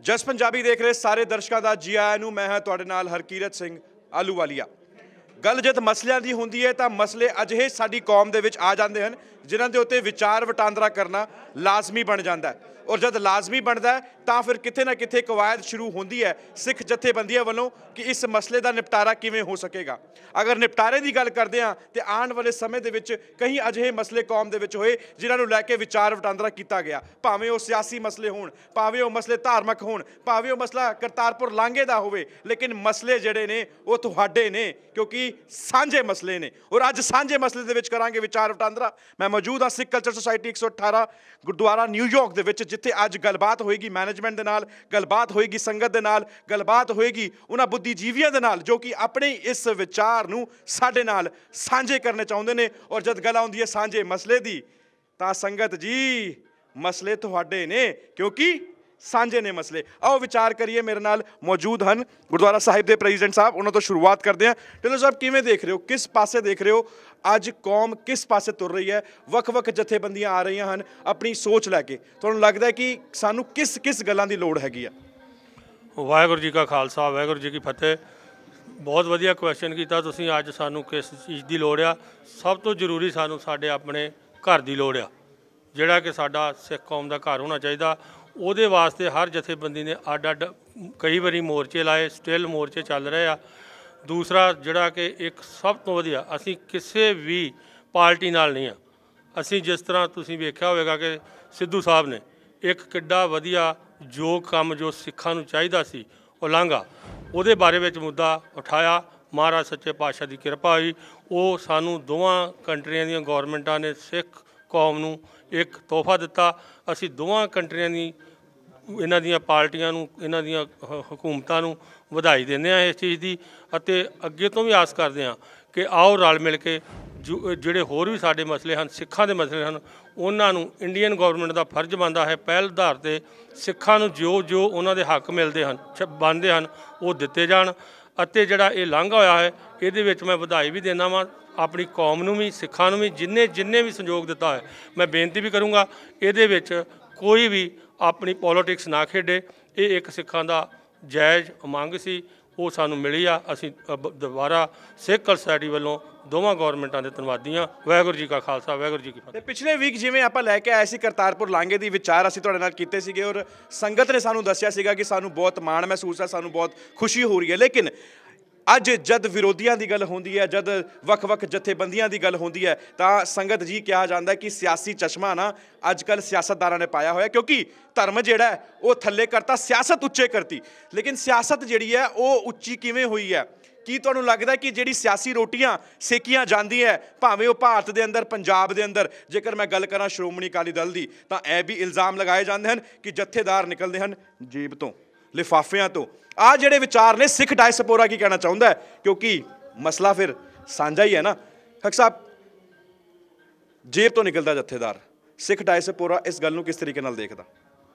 जस पंजाबी देख रहे सारे दर्शकों का जी आया नूं। मैं हाँ तुहाडे नाल हरकीरत सिंह आलूवालिया। गल जद मसलियां दी हुंदी है तो मसले अजिहे साडी कौम दे विच आ जांदे हन जिन्हां दे उत्ते विचार वटांदरा करना लाजमी बन जाता है। और जब लाजमी बनता है तो फिर किते ना किते कवायद शुरू होती है सिख जथेबंदियों वालों कि इस मसले का निपटारा किवें हो सकेगा। अगर निपटारे की गल करते हैं तो आने वाले समय के विच कई अजिहे मसले कौम के विच होए जिन्होंने लैके विचार वटांदरा किया गया, भावें वो सियासी मसले होण, भावें वो मसले धार्मिक होण, भावें वो मसला करतारपुर लांघे का होवे, लेकिन मसले जिहड़े ने वो तुहाडे ने क्योंकि सांझे मसले ने। और अज सांझे मसले दे विच करांगे विचार वटांदरा। मैं मौजूद हाँ Sikh culture society 118 gurdwara New York दे विच, जिथे अज गलबात होएगी मैनेजमेंट दे नाल, गलबात होएगी संगत दे नाल, गलबात होएगी उन्हां बुद्धिजीवियों दे नाल जो कि अपने इस विचार नूं साडे नाल सांझे करने चाहुंदे ने। और जद गल आउंदी है सांझे मसले दी तां संगत जी मसले तुहाडे ने क्योंकि सांझे ने मसले। आओ विचार करिए। मेरे नाल मौजूद हैं गुरुद्वारा साहिब के प्रेजिडेंट साहब, उन्होंने तो शुरुआत करते हैं। ढिल्लों साहब किवें देख रहे हो, किस पासे देख रहे हो अज कौम किस पासे तुर रही है? वख-वख जथेबंदियां आ रही हैं अपनी सोच लैके, तुहानूं लगदा है कि सानूं किस किस गल्लां दी लोड़ हैगी आ? वाहिगुरू जी का खालसा वाहिगुरू जी की फतेह। बहुत वधिया क्वेश्चन किया तुसीं। अज सानूं किस चीज़ की लोड़ आ? सब तो जरूरी सानूं साडे अपने घर की लोड़ आ, जिहड़ा कि साडा सिख कौम का घर होना चाहिए। ਉਹਦੇ वास्ते हर जथेबंदी ने ਅੱਡ ਅੱਡ कई बारी मोर्चे लाए, स्टिल मोर्चे चल रहे आ। दूसरा जिहड़ा कि एक सब तो वधिया असीं किसी भी पार्टी नाल नहीं आ। असीं जिस तरह तुसीं वेख्या होवेगा कि सिद्धू साहब ने एक किड्डा वधिया जो काम जो सिखां नूं चाहीदा सी ਉਹ ਲਾਂਘਾ ਉਹਦੇ बारे ਵਿੱਚ मुद्दा उठाया। महाराज सच्चे पातशाह की किरपा हुई। वो सानू दोवां कंट्रियां ਦੀਆਂ गौरमेंटां ने सिख कौम नूं एक तोहफा दिता। असीं दोवां कंट्रियां दी इन्हां दीयां पार्टियां नूं इन्हां दीयां हुकूमतां नूं ਵਧਾਈ ਦਿੰਦੇ ਹਾਂ इस चीज़ की। ਅਤੇ ਅੱਗੇ ਤੋਂ ਵੀ ਆਸ ਕਰਦੇ ਹਾਂ कि आओ रल मिल के ਜਿਹੜੇ ਹੋਰ ਵੀ ਸਾਡੇ ਮਸਲੇ ਹਨ, ਸਿੱਖਾਂ ਦੇ ਮਸਲੇ ਹਨ, ਉਹਨਾਂ ਨੂੰ ਇੰਡੀਅਨ ਗੌਰਮੈਂਟ ਦਾ ਫਰਜ਼ ਬਣਦਾ ਹੈ ਪਹਿਲ ਆਧਾਰ 'ਤੇ ਸਿੱਖਾਂ ਨੂੰ ਜੋ ਜੋ ਉਹਨਾਂ ਦੇ ਹੱਕ ਮਿਲਦੇ ਹਨ ਬਣਦੇ ਹਨ ਉਹ ਦਿੱਤੇ ਜਾਣ। ਅਤੇ ਜਿਹੜਾ ਇਹ ਲਾਂਘਾ ਹੋਇਆ ਹੈ ਇਹਦੇ ਵਿੱਚ ਮੈਂ ਵਧਾਈ ਵੀ ਦੇਣਾ ਵਾਂ ਆਪਣੀ ਕੌਮ ਨੂੰ ਵੀ, ਸਿੱਖਾਂ ਨੂੰ ਵੀ, ਜਿੰਨੇ ਵੀ ਸੰਯੋਗ ਦਿੱਤਾ ਹੈ। ਮੈਂ ਬੇਨਤੀ ਵੀ ਕਰੂੰਗਾ ਇਹਦੇ ਵਿੱਚ ਕੋਈ ਵੀ ਆਪਣੀ ਪੋਲੀਟਿਕਸ ਨਾ ਖੇਡੇ। ਇਹ ਇੱਕ ਸਿੱਖਾਂ ਦਾ ਜਾਇਜ਼ ਮੰਗ ਸੀ, ਉਹ ਸਾਨੂੰ ਮਿਲੀ ਆ। ਅਸੀਂ ਦੁਬਾਰਾ ਸਿੱਖ ਕਲਚਰ ਸੋਸਾਇਟੀ ਵੱਲੋਂ ਦੋਵਾਂ ਗੌਰਮੈਂਟਾਂ ਦੇ ਧੰਨਵਾਦੀ ਹਾਂ। ਵਾਹਿਗੁਰੂ ਜੀ ਕਾ ਖਾਲਸਾ ਵਾਹਿਗੁਰੂ ਜੀ ਕੀ ਫਤਿਹ। ਪਿਛਲੇ ਵੀਕ ਜਿਵੇਂ ਆਪਾਂ ਲੈ ਕੇ ਆਏ ਸੀ ਕਰਤਾਰਪੁਰ ਲਾਂਘੇ ਦੀ ਵਿਚਾਰ ਅਸੀਂ ਤੁਹਾਡੇ ਨਾਲ ਕੀਤੇ ਸੀਗੇ ਔਰ ਸੰਗਤ ਨੇ ਸਾਨੂੰ ਦੱਸਿਆ ਸੀਗਾ ਕਿ ਸਾਨੂੰ ਬਹੁਤ ਮਾਣ ਮਹਿਸੂਸ ਹੈ, ਸਾਨੂੰ ਬਹੁਤ ਖੁਸ਼ੀ ਹੋ ਰਹੀ ਹੈ। ਲੇਕਿਨ ਅੱਜ जद विरोधियों की गल होंदी है, जद वख-वख जथेबंदियां की गल होंदी है तो संगत जी कहा जाता है कि सियासी चश्मा ना अजकल सियासतदारां ने पाया होया क्योंकि धर्म जिहड़ा है वो थल्ले करता, सियासत उच्चे करती। लेकिन सियासत जिहड़ी है वो उच्ची किवें हुई है? की तुहानूं लगदा कि जिहड़ी सियासी रोटियां सेकियां जांदी है भावें वो भारत के अंदर पंजाब के अंदर, जेकर मैं गल करां श्रोमणी अकाली दल की तो यह भी इल्ज़ाम लगाए जाते हैं कि जथेदार निकलते हैं जेब तो, लिफाफियां तो। आ जिहड़े विचार ने सिख डायस्पोरा की कहना चाहुंदा है क्योंकि मसला फिर साझा ही है ना। हक साहब जेब तो निकलता जथेदार, सिख डायस्पोरा इस गल नूं किस तरीके नाल देखदा?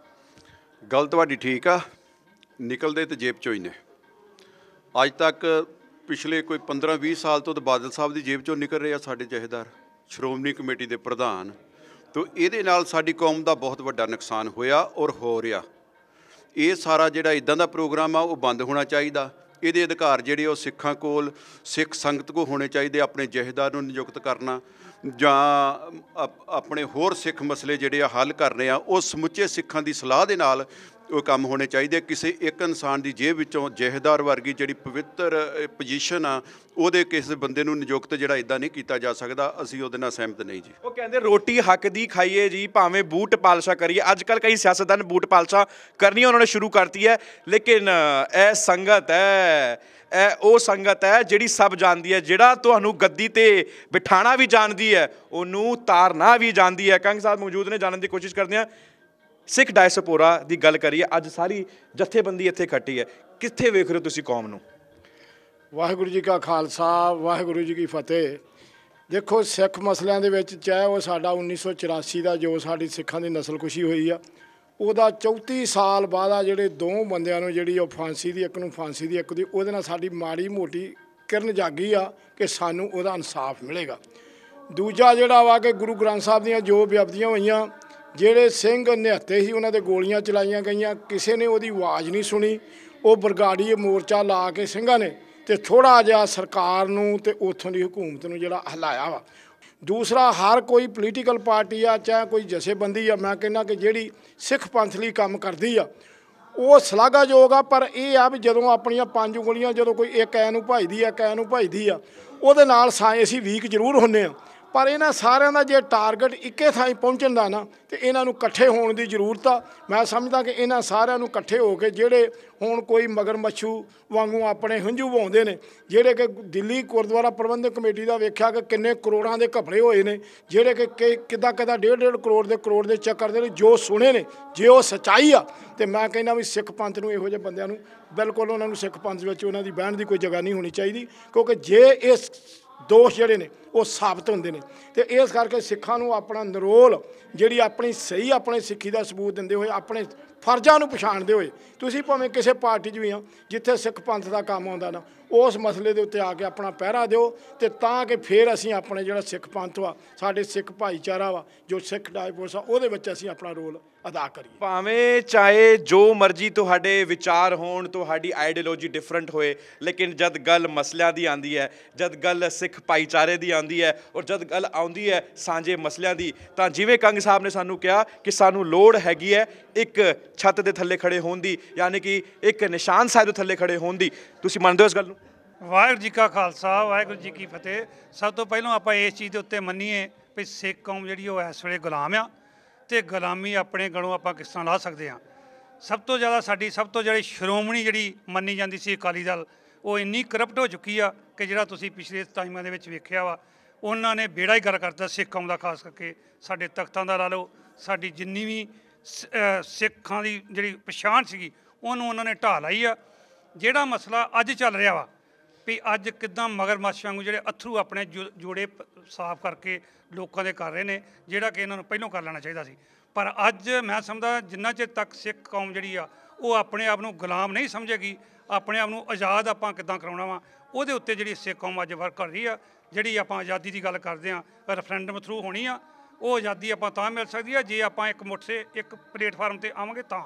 गल तुहाडी ठीक आ, निकलते तो जेब चों ही ने। अज तक पिछले कोई 15-20 साल तो बादल साहब की जेब चों निकल रहे आ साडे जथेदार, श्रोमणी कमेटी के प्रधान। तो ये नाल साडी कौम का बहुत वड्डा नुकसान होया और हो रहा। ये सारा जिहड़ा इदां दा प्रोग्राम आ वो बंद होना चाहिए। ये अधिकार जिहड़े वो सिखां कोल, सिख संगत को होने चाहिए। अपने जथेदार नूं नियुक्त करना जां अपने होर सिख मसले जिहड़े हल करने आ वो समुचे सिखां दी सलाह दे नाल वो काम होने चाहिए। किसी एक इंसान की जेब विचों जथेदार वर्गी जिहड़ी पवित्र पोजीशन आ ਉਹਦੇ किसी बंदे नूं नियुक्त जिहड़ा इदां नहीं किया जा सकता। असीं ਉਹਦੇ ਨਾਲ सहमत नहीं जी। वो कहते रोटी हक दी खाइए जी, भावें बूट पालशा करिए। अजकल कई सियासतदान बूट पालशा करनी उन्होंने शुरू करती है, लेकिन यह संगत है वो संगत है जिहड़ी सब जानती है, जिहड़ा तुहानूं गद्दी ते बिठाना भी जानती है, उन्होंने तारना भी जानती है। कंग साहब मौजूद ने, जानने की कोशिश करते हैं। सिख डायस्पोरा की गल करिए, अज सारी जथेबंदी इत्थे खट्टी है, कित्थे वेख रहे हो तुसीं कौम नूं? वाहिगुरू जी का खालसा वाहिगुरू जी की फतेह। देखो सिख मसलिਆਂ ਦੇ ਵਿੱਚ ਚਾਹੇ ਉਹ ਸਾਡਾ 1984 ਦਾ जो ਸਾਡੀ ਸਿੱਖਾਂ ਦੀ ਨਸਲਕੁਸ਼ੀ ਹੋਈ ਆ ਉਹਦਾ 34 ਸਾਲ ਬਾਅਦ ਆ ਜਿਹੜੇ ਦੋ ਬੰਦਿਆਂ ਨੂੰ ਜਿਹੜੀ ਉਹ ਫਾਂਸੀ ਦੀ, ਇੱਕ ਨੂੰ ਫਾਂਸੀ ਦੀ, ਇੱਕ ਦੀ, ਉਹਦੇ ਨਾਲ ਸਾਡੀ ਮਾੜੀ ਮੋਟੀ ਕਿਰਨ ਜਾਗੀ ਆ ਕਿ ਸਾਨੂੰ ਉਹਦਾ ਇਨਸਾਫ ਮਿਲੇਗਾ। ਦੂਜਾ ਜਿਹੜਾ ਵਾ ਕਿ ਗੁਰੂ ਗ੍ਰੰਥ ਸਾਹਿਬ ਦੀਆਂ ਜੋ ਬੇਅਦਬੀਆਂ ਹੋਈਆਂ ਜਿਹੜੇ ਸਿੰਘ ਨਿਹੱਤੇ ਸੀ ਉਹਨਾਂ ਦੇ ਗੋਲੀਆਂ ਚਲਾਈਆਂ ਗਈਆਂ, ਕਿਸੇ ਨੇ ਉਹਦੀ ਆਵਾਜ਼ ਨਹੀਂ ਸੁਣੀ। ਉਹ ਬਰਗਾੜੀਏ ਮੋਰਚਾ ਲਾ ਕੇ ਸਿੰਘਾਂ ਨੇ ਤੇ ਥੋੜ੍ਹਾ ਜਿਹਾ ਸਰਕਾਰ ਨੂੰ ਤੇ ਉੱਥੋਂ ਦੀ ਹਕੂਮਤ ਨੂੰ ਜਿਹੜਾ ਹਿਲਾਇਆ ਵਾ। ਦੂਸਰਾ, ਹਰ ਕੋਈ ਪੋਲੀਟੀਕਲ ਪਾਰਟੀ ਆ ਚਾਹੇ ਕੋਈ ਜਥੇਬੰਦੀ ਆ, ਮੈਂ ਕਹਿੰਦਾ ਕਿ ਜਿਹੜੀ ਸਿੱਖ ਪੰਥ ਲਈ ਕੰਮ ਕਰਦੀ ਆ ਉਹ ਸ਼ਲਾਘਾਯੋਗ ਆ। ਪਰ ਇਹ ਆ ਵੀ ਜਦੋਂ ਆਪਣੀਆਂ 5 ਉਂਗਲੀਆਂ ਜਦੋਂ ਕੋਈ ਇੱਕ ਐ ਨੂੰ ਭਜਦੀ ਆ ਇੱਕ ਐ ਨੂੰ ਭਜਦੀ ਆ, ਉਹਦੇ ਨਾਲ ਅਸੀਂ ਵੀਕ ਜ਼ਰੂਰ ਹੁੰਦੇ ਆ। ਪਰ ਇਹਨਾਂ ਸਾਰਿਆਂ ਦਾ ਜੇ ਟਾਰਗੇਟ ਇੱਕੇ ਥਾਂ ਪਹੁੰਚਣ ਦਾ ਨਾ, ਤੇ ਇਹਨਾਂ ਨੂੰ ਇਕੱਠੇ ਹੋਣ ਦੀ ਜ਼ਰੂਰਤ ਆ। ਮੈਂ ਸਮਝਦਾ ਕਿ ਇਹਨਾਂ ਸਾਰਿਆਂ ਨੂੰ ਇਕੱਠੇ ਹੋ ਕੇ, ਜਿਹੜੇ ਹੁਣ ਕੋਈ ਮਗਰਮੱਛੂ ਵਾਂਗੂ ਆਪਣੇ ਹੰਝੂ ਵਹਾਉਂਦੇ ਨੇ, ਜਿਹੜੇ ਕਿ ਦਿੱਲੀ ਗੁਰਦੁਆਰਾ ਪ੍ਰਬੰਧਕ ਕਮੇਟੀ ਦਾ ਵੇਖਿਆ ਕਿ ਕਿੰਨੇ ਕਰੋੜਾਂ ਦੇ ਘਪਲੇ ਹੋਏ ਨੇ, ਜਿਹੜੇ ਕਿ ਕਿੱਦਾਂ 1.5 ਕਰੋੜ ਦੇ ਚੱਕਰ ਦੇ ਜੋ ਸੁਣੇ ਨੇ, ਜੇ ਉਹ ਸੱਚਾਈ ਆ ਤੇ ਮੈਂ ਕਹਿੰਦਾ ਵੀ ਸਿੱਖ ਪੰਥ ਨੂੰ ਇਹੋ ਜਿਹੇ ਬੰਦਿਆਂ ਨੂੰ ਬਿਲਕੁਲ ਉਹਨਾਂ ਨੂੰ ਸਿੱਖ ਪੰਥ ਵਿੱਚ ਉਹਨਾਂ ਦੀ ਬਹਿਣ ਦੀ ਕੋਈ ਜਗ੍ਹਾ ਨਹੀਂ ਹੋਣੀ ਚਾਹੀਦੀ, ਕਿਉਂਕਿ ਜੇ ਇਸ ਦੋਸ਼ ਜਿਹੜੇ ਨੇ ਉਹ ਸਾਬਤ ਹੁੰਦੇ ਨੇ। ਤੇ ਇਸ ਕਰਕੇ ਸਿੱਖਾਂ ਨੂੰ ਆਪਣਾ ਨਿਰੋਲ ਜਿਹੜੀ ਆਪਣੀ ਸਹੀ ਆਪਣੇ ਸਿੱਖੀ ਦਾ ਸਬੂਤ ਦਿੰਦੇ ਹੋਏ, ਆਪਣੇ ਫਰਜ਼ਾਂ ਨੂੰ ਪਛਾਣਦੇ ਹੋਏ, ਤੁਸੀਂ ਭਾਵੇਂ ਕਿਸੇ ਪਾਰਟੀ 'ਚ ਵੀ ਆ ਜਿੱਥੇ ਸਿੱਖ ਪੰਥ ਦਾ ਕੰਮ ਆਉਂਦਾ ਨਾ, ਉਸ ਮਸਲੇ ਦੇ ਉੱਤੇ ਆ ਕੇ ਆਪਣਾ ਪਹਿਰਾ ਦਿਓ, ਤੇ ਤਾਂ ਕਿ ਫਿਰ ਅਸੀਂ ਆਪਣੇ ਜਿਹੜਾ ਸਿੱਖ ਪੰਥ ਵਾ, ਸਾਡੇ ਸਿੱਖ ਭਾਈਚਾਰਾ ਵਾ, ਜੋ ਸਿੱਖ ਡਾਇਪੋਰਸ ਆ, ਉਹਦੇ ਵਿੱਚ ਅਸੀਂ ਆਪਣਾ ਰੋਲ ਅਦਾ ਕਰੀਏ। ਭਾਵੇਂ ਚਾਹੇ ਜੋ ਮਰਜ਼ੀ ਤੁਹਾਡੇ ਵਿਚਾਰ ਹੋਣ, ਤੁਹਾਡੀ ਆਈਡੀਓਲੋਜੀ ਡਿਫਰੈਂਟ ਹੋਏ, ਲੇਕਿਨ ਜਦ ਗੱਲ ਮਸਲਿਆਂ ਦੀ ਆਉਂਦੀ ਹੈ, ਜਦ ਗੱਲ ਸਿੱਖ ਭਾਈਚਾਰੇ ਦੀ ਆਉਂਦੀ ਹੈ, ਔਰ ਜਦ ਗੱਲ ਆਉਂਦੀ ਹੈ ਸਾਂਝੇ ਮਸਲਿਆਂ ਦੀ, ਤਾਂ ਜਿਵੇਂ ਕੰਗ ਸਾਹਿਬ ਨੇ ਸਾਨੂੰ ਕਿਹਾ ਕਿ ਸਾਨੂੰ ਲੋੜ ਹੈਗੀ ਹੈ ਇੱਕ ਛੱਤ ਦੇ ਥੱਲੇ ਖੜੇ ਹੋਣ ਦੀ, ਯਾਨੀ ਕਿ ਇੱਕ ਨਿਸ਼ਾਨ ਸਾਹਿਬ ਦੇ ਥੱਲੇ ਖੜੇ ਹੋਣ ਦੀ। ਤੁਸੀਂ ਮੰਨਦੇ ਹੋ ਇਸ ਗੱਲ ਨੂੰ? ਵਾਹਿਗੁਰੂ ਜੀ ਕਾ ਖਾਲਸਾ, ਵਾਹਿਗੁਰੂ ਜੀ ਕੀ ਫਤਿਹ। ਸਭ ਤੋਂ ਪਹਿਲਾਂ ਆਪਾਂ ਇਸ ਚੀਜ਼ ਦੇ ਉੱਤੇ ਮੰਨੀਏ ਵੀ ਸਿੱਖ ਕੌਮ ਜਿਹੜੀ ਉਹ ਇਸ ਵੇਲੇ ਗੁਲਾਮ ਆ, ਅਤੇ ਗੁਲਾਮੀ ਆਪਣੇ ਗਲੋਂ ਆਪਾਂ ਕਿਸ ਤਰ੍ਹਾਂ ਲਾ ਸਕਦੇ ਹਾਂ। ਸਭ ਤੋਂ ਜ਼ਿਆਦਾ ਸਾਡੀ ਸਭ ਤੋਂ ਜਿਹੜੀ ਸ਼੍ਰੋਮਣੀ ਜਿਹੜੀ ਮੰਨੀ ਜਾਂਦੀ ਸੀ ਅਕਾਲੀ ਦਲ, ਉਹ ਇੰਨੀ ਕਰਪਟ ਹੋ ਚੁੱਕੀ ਆ ਕਿ ਜਿਹੜਾ ਤੁਸੀਂ ਪਿਛਲੇ ਟਾਈਮਾਂ ਦੇ ਵਿੱਚ ਵੇਖਿਆ ਵਾ, ਉਹਨਾਂ ਨੇ ਬੇੜਾ ਹੀ ਗਰ ਕਰਤਾ ਸਿੱਖ ਕੌਮ ਦਾ। ਖਾਸ ਕਰਕੇ ਸਾਡੇ ਤਖਤਾਂ ਦਾ ਲਾ ਲਓ, ਸਾਡੀ ਜਿੰਨੀ ਵੀ ਸਿੱਖਾਂ ਦੀ ਜਿਹੜੀ ਪਛਾਣ ਸੀਗੀ ਉਹਨੂੰ ਉਹਨਾਂ ਨੇ ਢਾਹ ਲਾਈ ਆ। ਜਿਹੜਾ ਮਸਲਾ ਅੱਜ ਚੱਲ ਰਿਹਾ ਵਾ ਵੀ ਅੱਜ ਕਿੱਦਾਂ ਮਗਰਮੱਛ ਵਾਂਗੂ ਜਿਹੜੇ ਅਥਰੂ ਆਪਣੇ ਜੋੜੇ ਸਾਫ਼ ਕਰਕੇ ਲੋਕਾਂ ਦੇ ਕਰ ਰਹੇ ਨੇ, ਜਿਹੜਾ ਕਿ ਇਹਨਾਂ ਨੂੰ ਪਹਿਲਾਂ ਕਰ ਲੈਣਾ ਚਾਹੀਦਾ ਸੀ। ਪਰ ਅੱਜ ਮੈਂ ਸਮਝਦਾ ਜਿੰਨਾ ਚਿਰ ਤੱਕ ਸਿੱਖ ਕੌਮ ਜਿਹੜੀ ਆ ਉਹ ਆਪਣੇ ਆਪ ਨੂੰ ਗੁਲਾਮ ਨਹੀਂ ਸਮਝੇਗੀ, ਆਪਣੇ ਆਪ ਨੂੰ ਆਜ਼ਾਦ ਆਪਾਂ ਕਿੱਦਾਂ ਕਰਾਉਣਾ ਵਾ, ਉਹਦੇ ਉੱਤੇ ਜਿਹੜੀ ਸਿੱਖ ਕੌਮ ਅੱਜ ਵਰਕ ਕਰ ਰਹੀ ਆ। ਜਿਹੜੀ ਆਪਾਂ ਆਜ਼ਾਦੀ ਦੀ ਗੱਲ ਕਰਦੇ ਹਾਂ, ਰੈਫਰੈਂਡਮ ਥਰੂ ਹੋਣੀ ਆ, ਉਹ ਆਜ਼ਾਦੀ ਆਪਾਂ ਤਾਂ ਮਿਲ ਸਕਦੀ ਆ ਜੇ ਆਪਾਂ ਇੱਕ ਮੁੱਠੇ ਇੱਕ ਪਲੇਟਫਾਰਮ 'ਤੇ ਆਵਾਂਗੇ ਤਾਂ।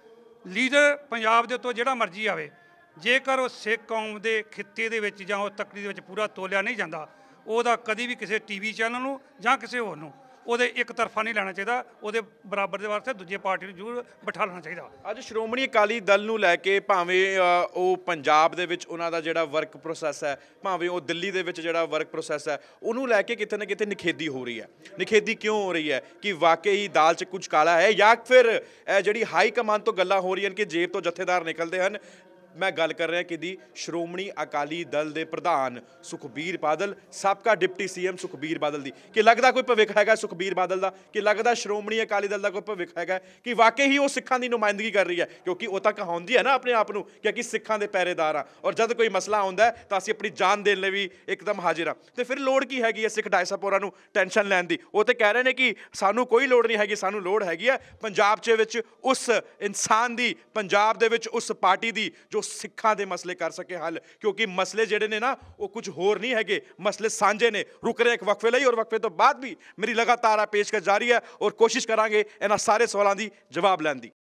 ਲੀਡਰ ਪੰਜਾਬ ਦੇ ਉੱਤੋਂ ਜਿਹੜਾ ਮਰਜ਼ੀ ਆਵੇ, ਜੇਕਰ ਉਹ ਸਿੱਖ ਕੌਮ ਦੇ ਖਿੱਤੇ ਦੇ ਵਿੱਚ ਜਾਂ ਉਹ ਤਕੜੀ ਦੇ ਵਿੱਚ ਪੂਰਾ ਤੋਲਿਆ ਨਹੀਂ ਜਾਂਦਾ, ਉਹਦਾ ਕਦੀ ਵੀ ਕਿਸੇ TV ਚੈਨਲ ਨੂੰ ਜਾਂ ਕਿਸੇ ਹੋਰ ਨੂੰ ਉਹਦੇ ਇੱਕ ਤਰਫਾ ਨਹੀਂ ਲੈਣਾ ਚਾਹੀਦਾ, ਉਹਦੇ ਬਰਾਬਰ ਦੇ ਵਾਸਤੇ ਦੂਜੇ ਪਾਰਟੀ ਨੂੰ ਜ਼ਰੂਰ ਬਿਠਾ ਲੈਣਾ ਚਾਹੀਦਾ। ਅੱਜ ਸ਼੍ਰੋਮਣੀ ਅਕਾਲੀ ਦਲ ਨੂੰ ਲੈ ਕੇ ਭਾਵੇਂ ਉਹ ਪੰਜਾਬ ਦੇ ਵਿੱਚ ਉਹਨਾਂ ਦਾ ਜਿਹੜਾ ਵਰਕ ਪ੍ਰੋਸੈਸ ਹੈ, ਭਾਵੇਂ ਉਹ ਦਿੱਲੀ ਦੇ ਵਿੱਚ ਜਿਹੜਾ ਵਰਕ ਪ੍ਰੋਸੈਸ ਹੈ, ਉਹਨੂੰ ਲੈ ਕੇ ਕਿਤੇ ਨਾ ਕਿਤੇ ਨਿਖੇਧੀ ਹੋ ਰਹੀ ਹੈ। ਨਿਖੇਧੀ ਕਿਉਂ ਹੋ ਰਹੀ ਹੈ? ਕਿ ਵਾਕਈ ਦਾਲ 'ਚ ਕੁਝ ਕਾਲਾ ਹੈ, ਜਾਂ ਫਿਰ ਇਹ ਜਿਹੜੀ ਹਾਈ ਕਮਾਂਡ ਤੋਂ ਗੱਲਾਂ ਹੋ ਰਹੀਆਂ ਕਿ ਜੇਬ ਤੋਂ ਜਥੇਦਾਰ ਨਿਕਲਦੇ ਹਨ। ਮੈਂ ਗੱਲ ਕਰ ਰਿਹਾ ਕਿ ਸ਼੍ਰੋਮਣੀ ਅਕਾਲੀ ਦਲ ਦੇ ਪ੍ਰਧਾਨ ਸੁਖਬੀਰ ਬਾਦਲ, ਸਾਬਕਾ ਡਿਪਟੀ CM ਸੁਖਬੀਰ ਬਾਦਲ ਦੀ, ਕਿ ਲੱਗਦਾ ਕੋਈ ਭਵਿੱਖ ਹੈਗਾ ਸੁਖਬੀਰ ਬਾਦਲ ਦਾ? ਕਿ ਲੱਗਦਾ ਸ਼੍ਰੋਮਣੀ ਅਕਾਲੀ ਦਲ ਦਾ ਕੋਈ ਭਵਿੱਖ ਹੈਗਾ ਕਿ ਵਾਕਈ ਹੀ ਉਹ ਸਿੱਖਾਂ ਦੀ ਨੁਮਾਇੰਦਗੀ ਕਰ ਰਹੀ ਹੈ? ਕਿਉਂਕਿ ਉਹ ਤਾਂ ਕਹਾਉਂਦੀ ਹੈ ਨਾ ਆਪਣੇ ਆਪ ਨੂੰ ਕਿ ਅਸੀਂ ਸਿੱਖਾਂ ਦੇ ਪਹਿਰੇਦਾਰ ਹਾਂ, ਔਰ ਜਦ ਕੋਈ ਮਸਲਾ ਆਉਂਦਾ ਤਾਂ ਅਸੀਂ ਆਪਣੀ ਜਾਨ ਦੇਣ ਲਈ ਵੀ ਇੱਕਦਮ ਹਾਜ਼ਰ ਹਾਂ। ਤੇ ਫਿਰ ਲੋੜ ਕੀ ਹੈਗੀ ਹੈ ਸਿੱਖ ਡਾਇਸਪੋਰਾ ਨੂੰ ਟੈਨਸ਼ਨ ਲੈਣ ਦੀ? ਉਹ ਤੇ ਕਹਿ ਰਹੇ ਨੇ ਕਿ ਸਾਨੂੰ ਕੋਈ ਲੋੜ ਨਹੀਂ ਹੈਗੀ, ਸਾਨੂੰ ਲੋੜ ਹੈਗੀ ਹੈ ਪੰਜਾਬ 'ਚ ਵਿੱਚ ਉਸ ਇਨਸਾਨ ਦੀ, ਪੰਜਾਬ ਦੇ ਵਿੱਚ ਉਸ ਪਾਰਟੀ ਦੀ ਜੋ ਸਿੱਖਾਂ ਦੇ ਮਸਲੇ ਕਰ ਸਕੇ ਹੱਲ। ਕਿਉਂਕਿ ਮਸਲੇ ਜਿਹੜੇ ਨੇ ਨਾ ਉਹ ਕੁਝ ਹੋਰ ਨਹੀਂ ਹੈਗੇ, ਮਸਲੇ ਸਾਂਝੇ ਨੇ। ਰੁਕ ਰਹੇ ਇੱਕ ਵਕਫੇ ਲਈ, ਔਰ ਵਕਫੇ ਤੋਂ ਬਾਅਦ ਵੀ ਮੇਰੀ ਲਗਾਤਾਰ ਪੇਸ਼ਕਸ਼ ਜਾਰੀ ਹੈ, ਔਰ ਕੋਸ਼ਿਸ਼ ਕਰਾਂਗੇ ਇਹਨਾਂ ਸਾਰੇ ਸਵਾਲਾਂ ਦੀ ਜਵਾਬ ਲੈਣ ਦੀ।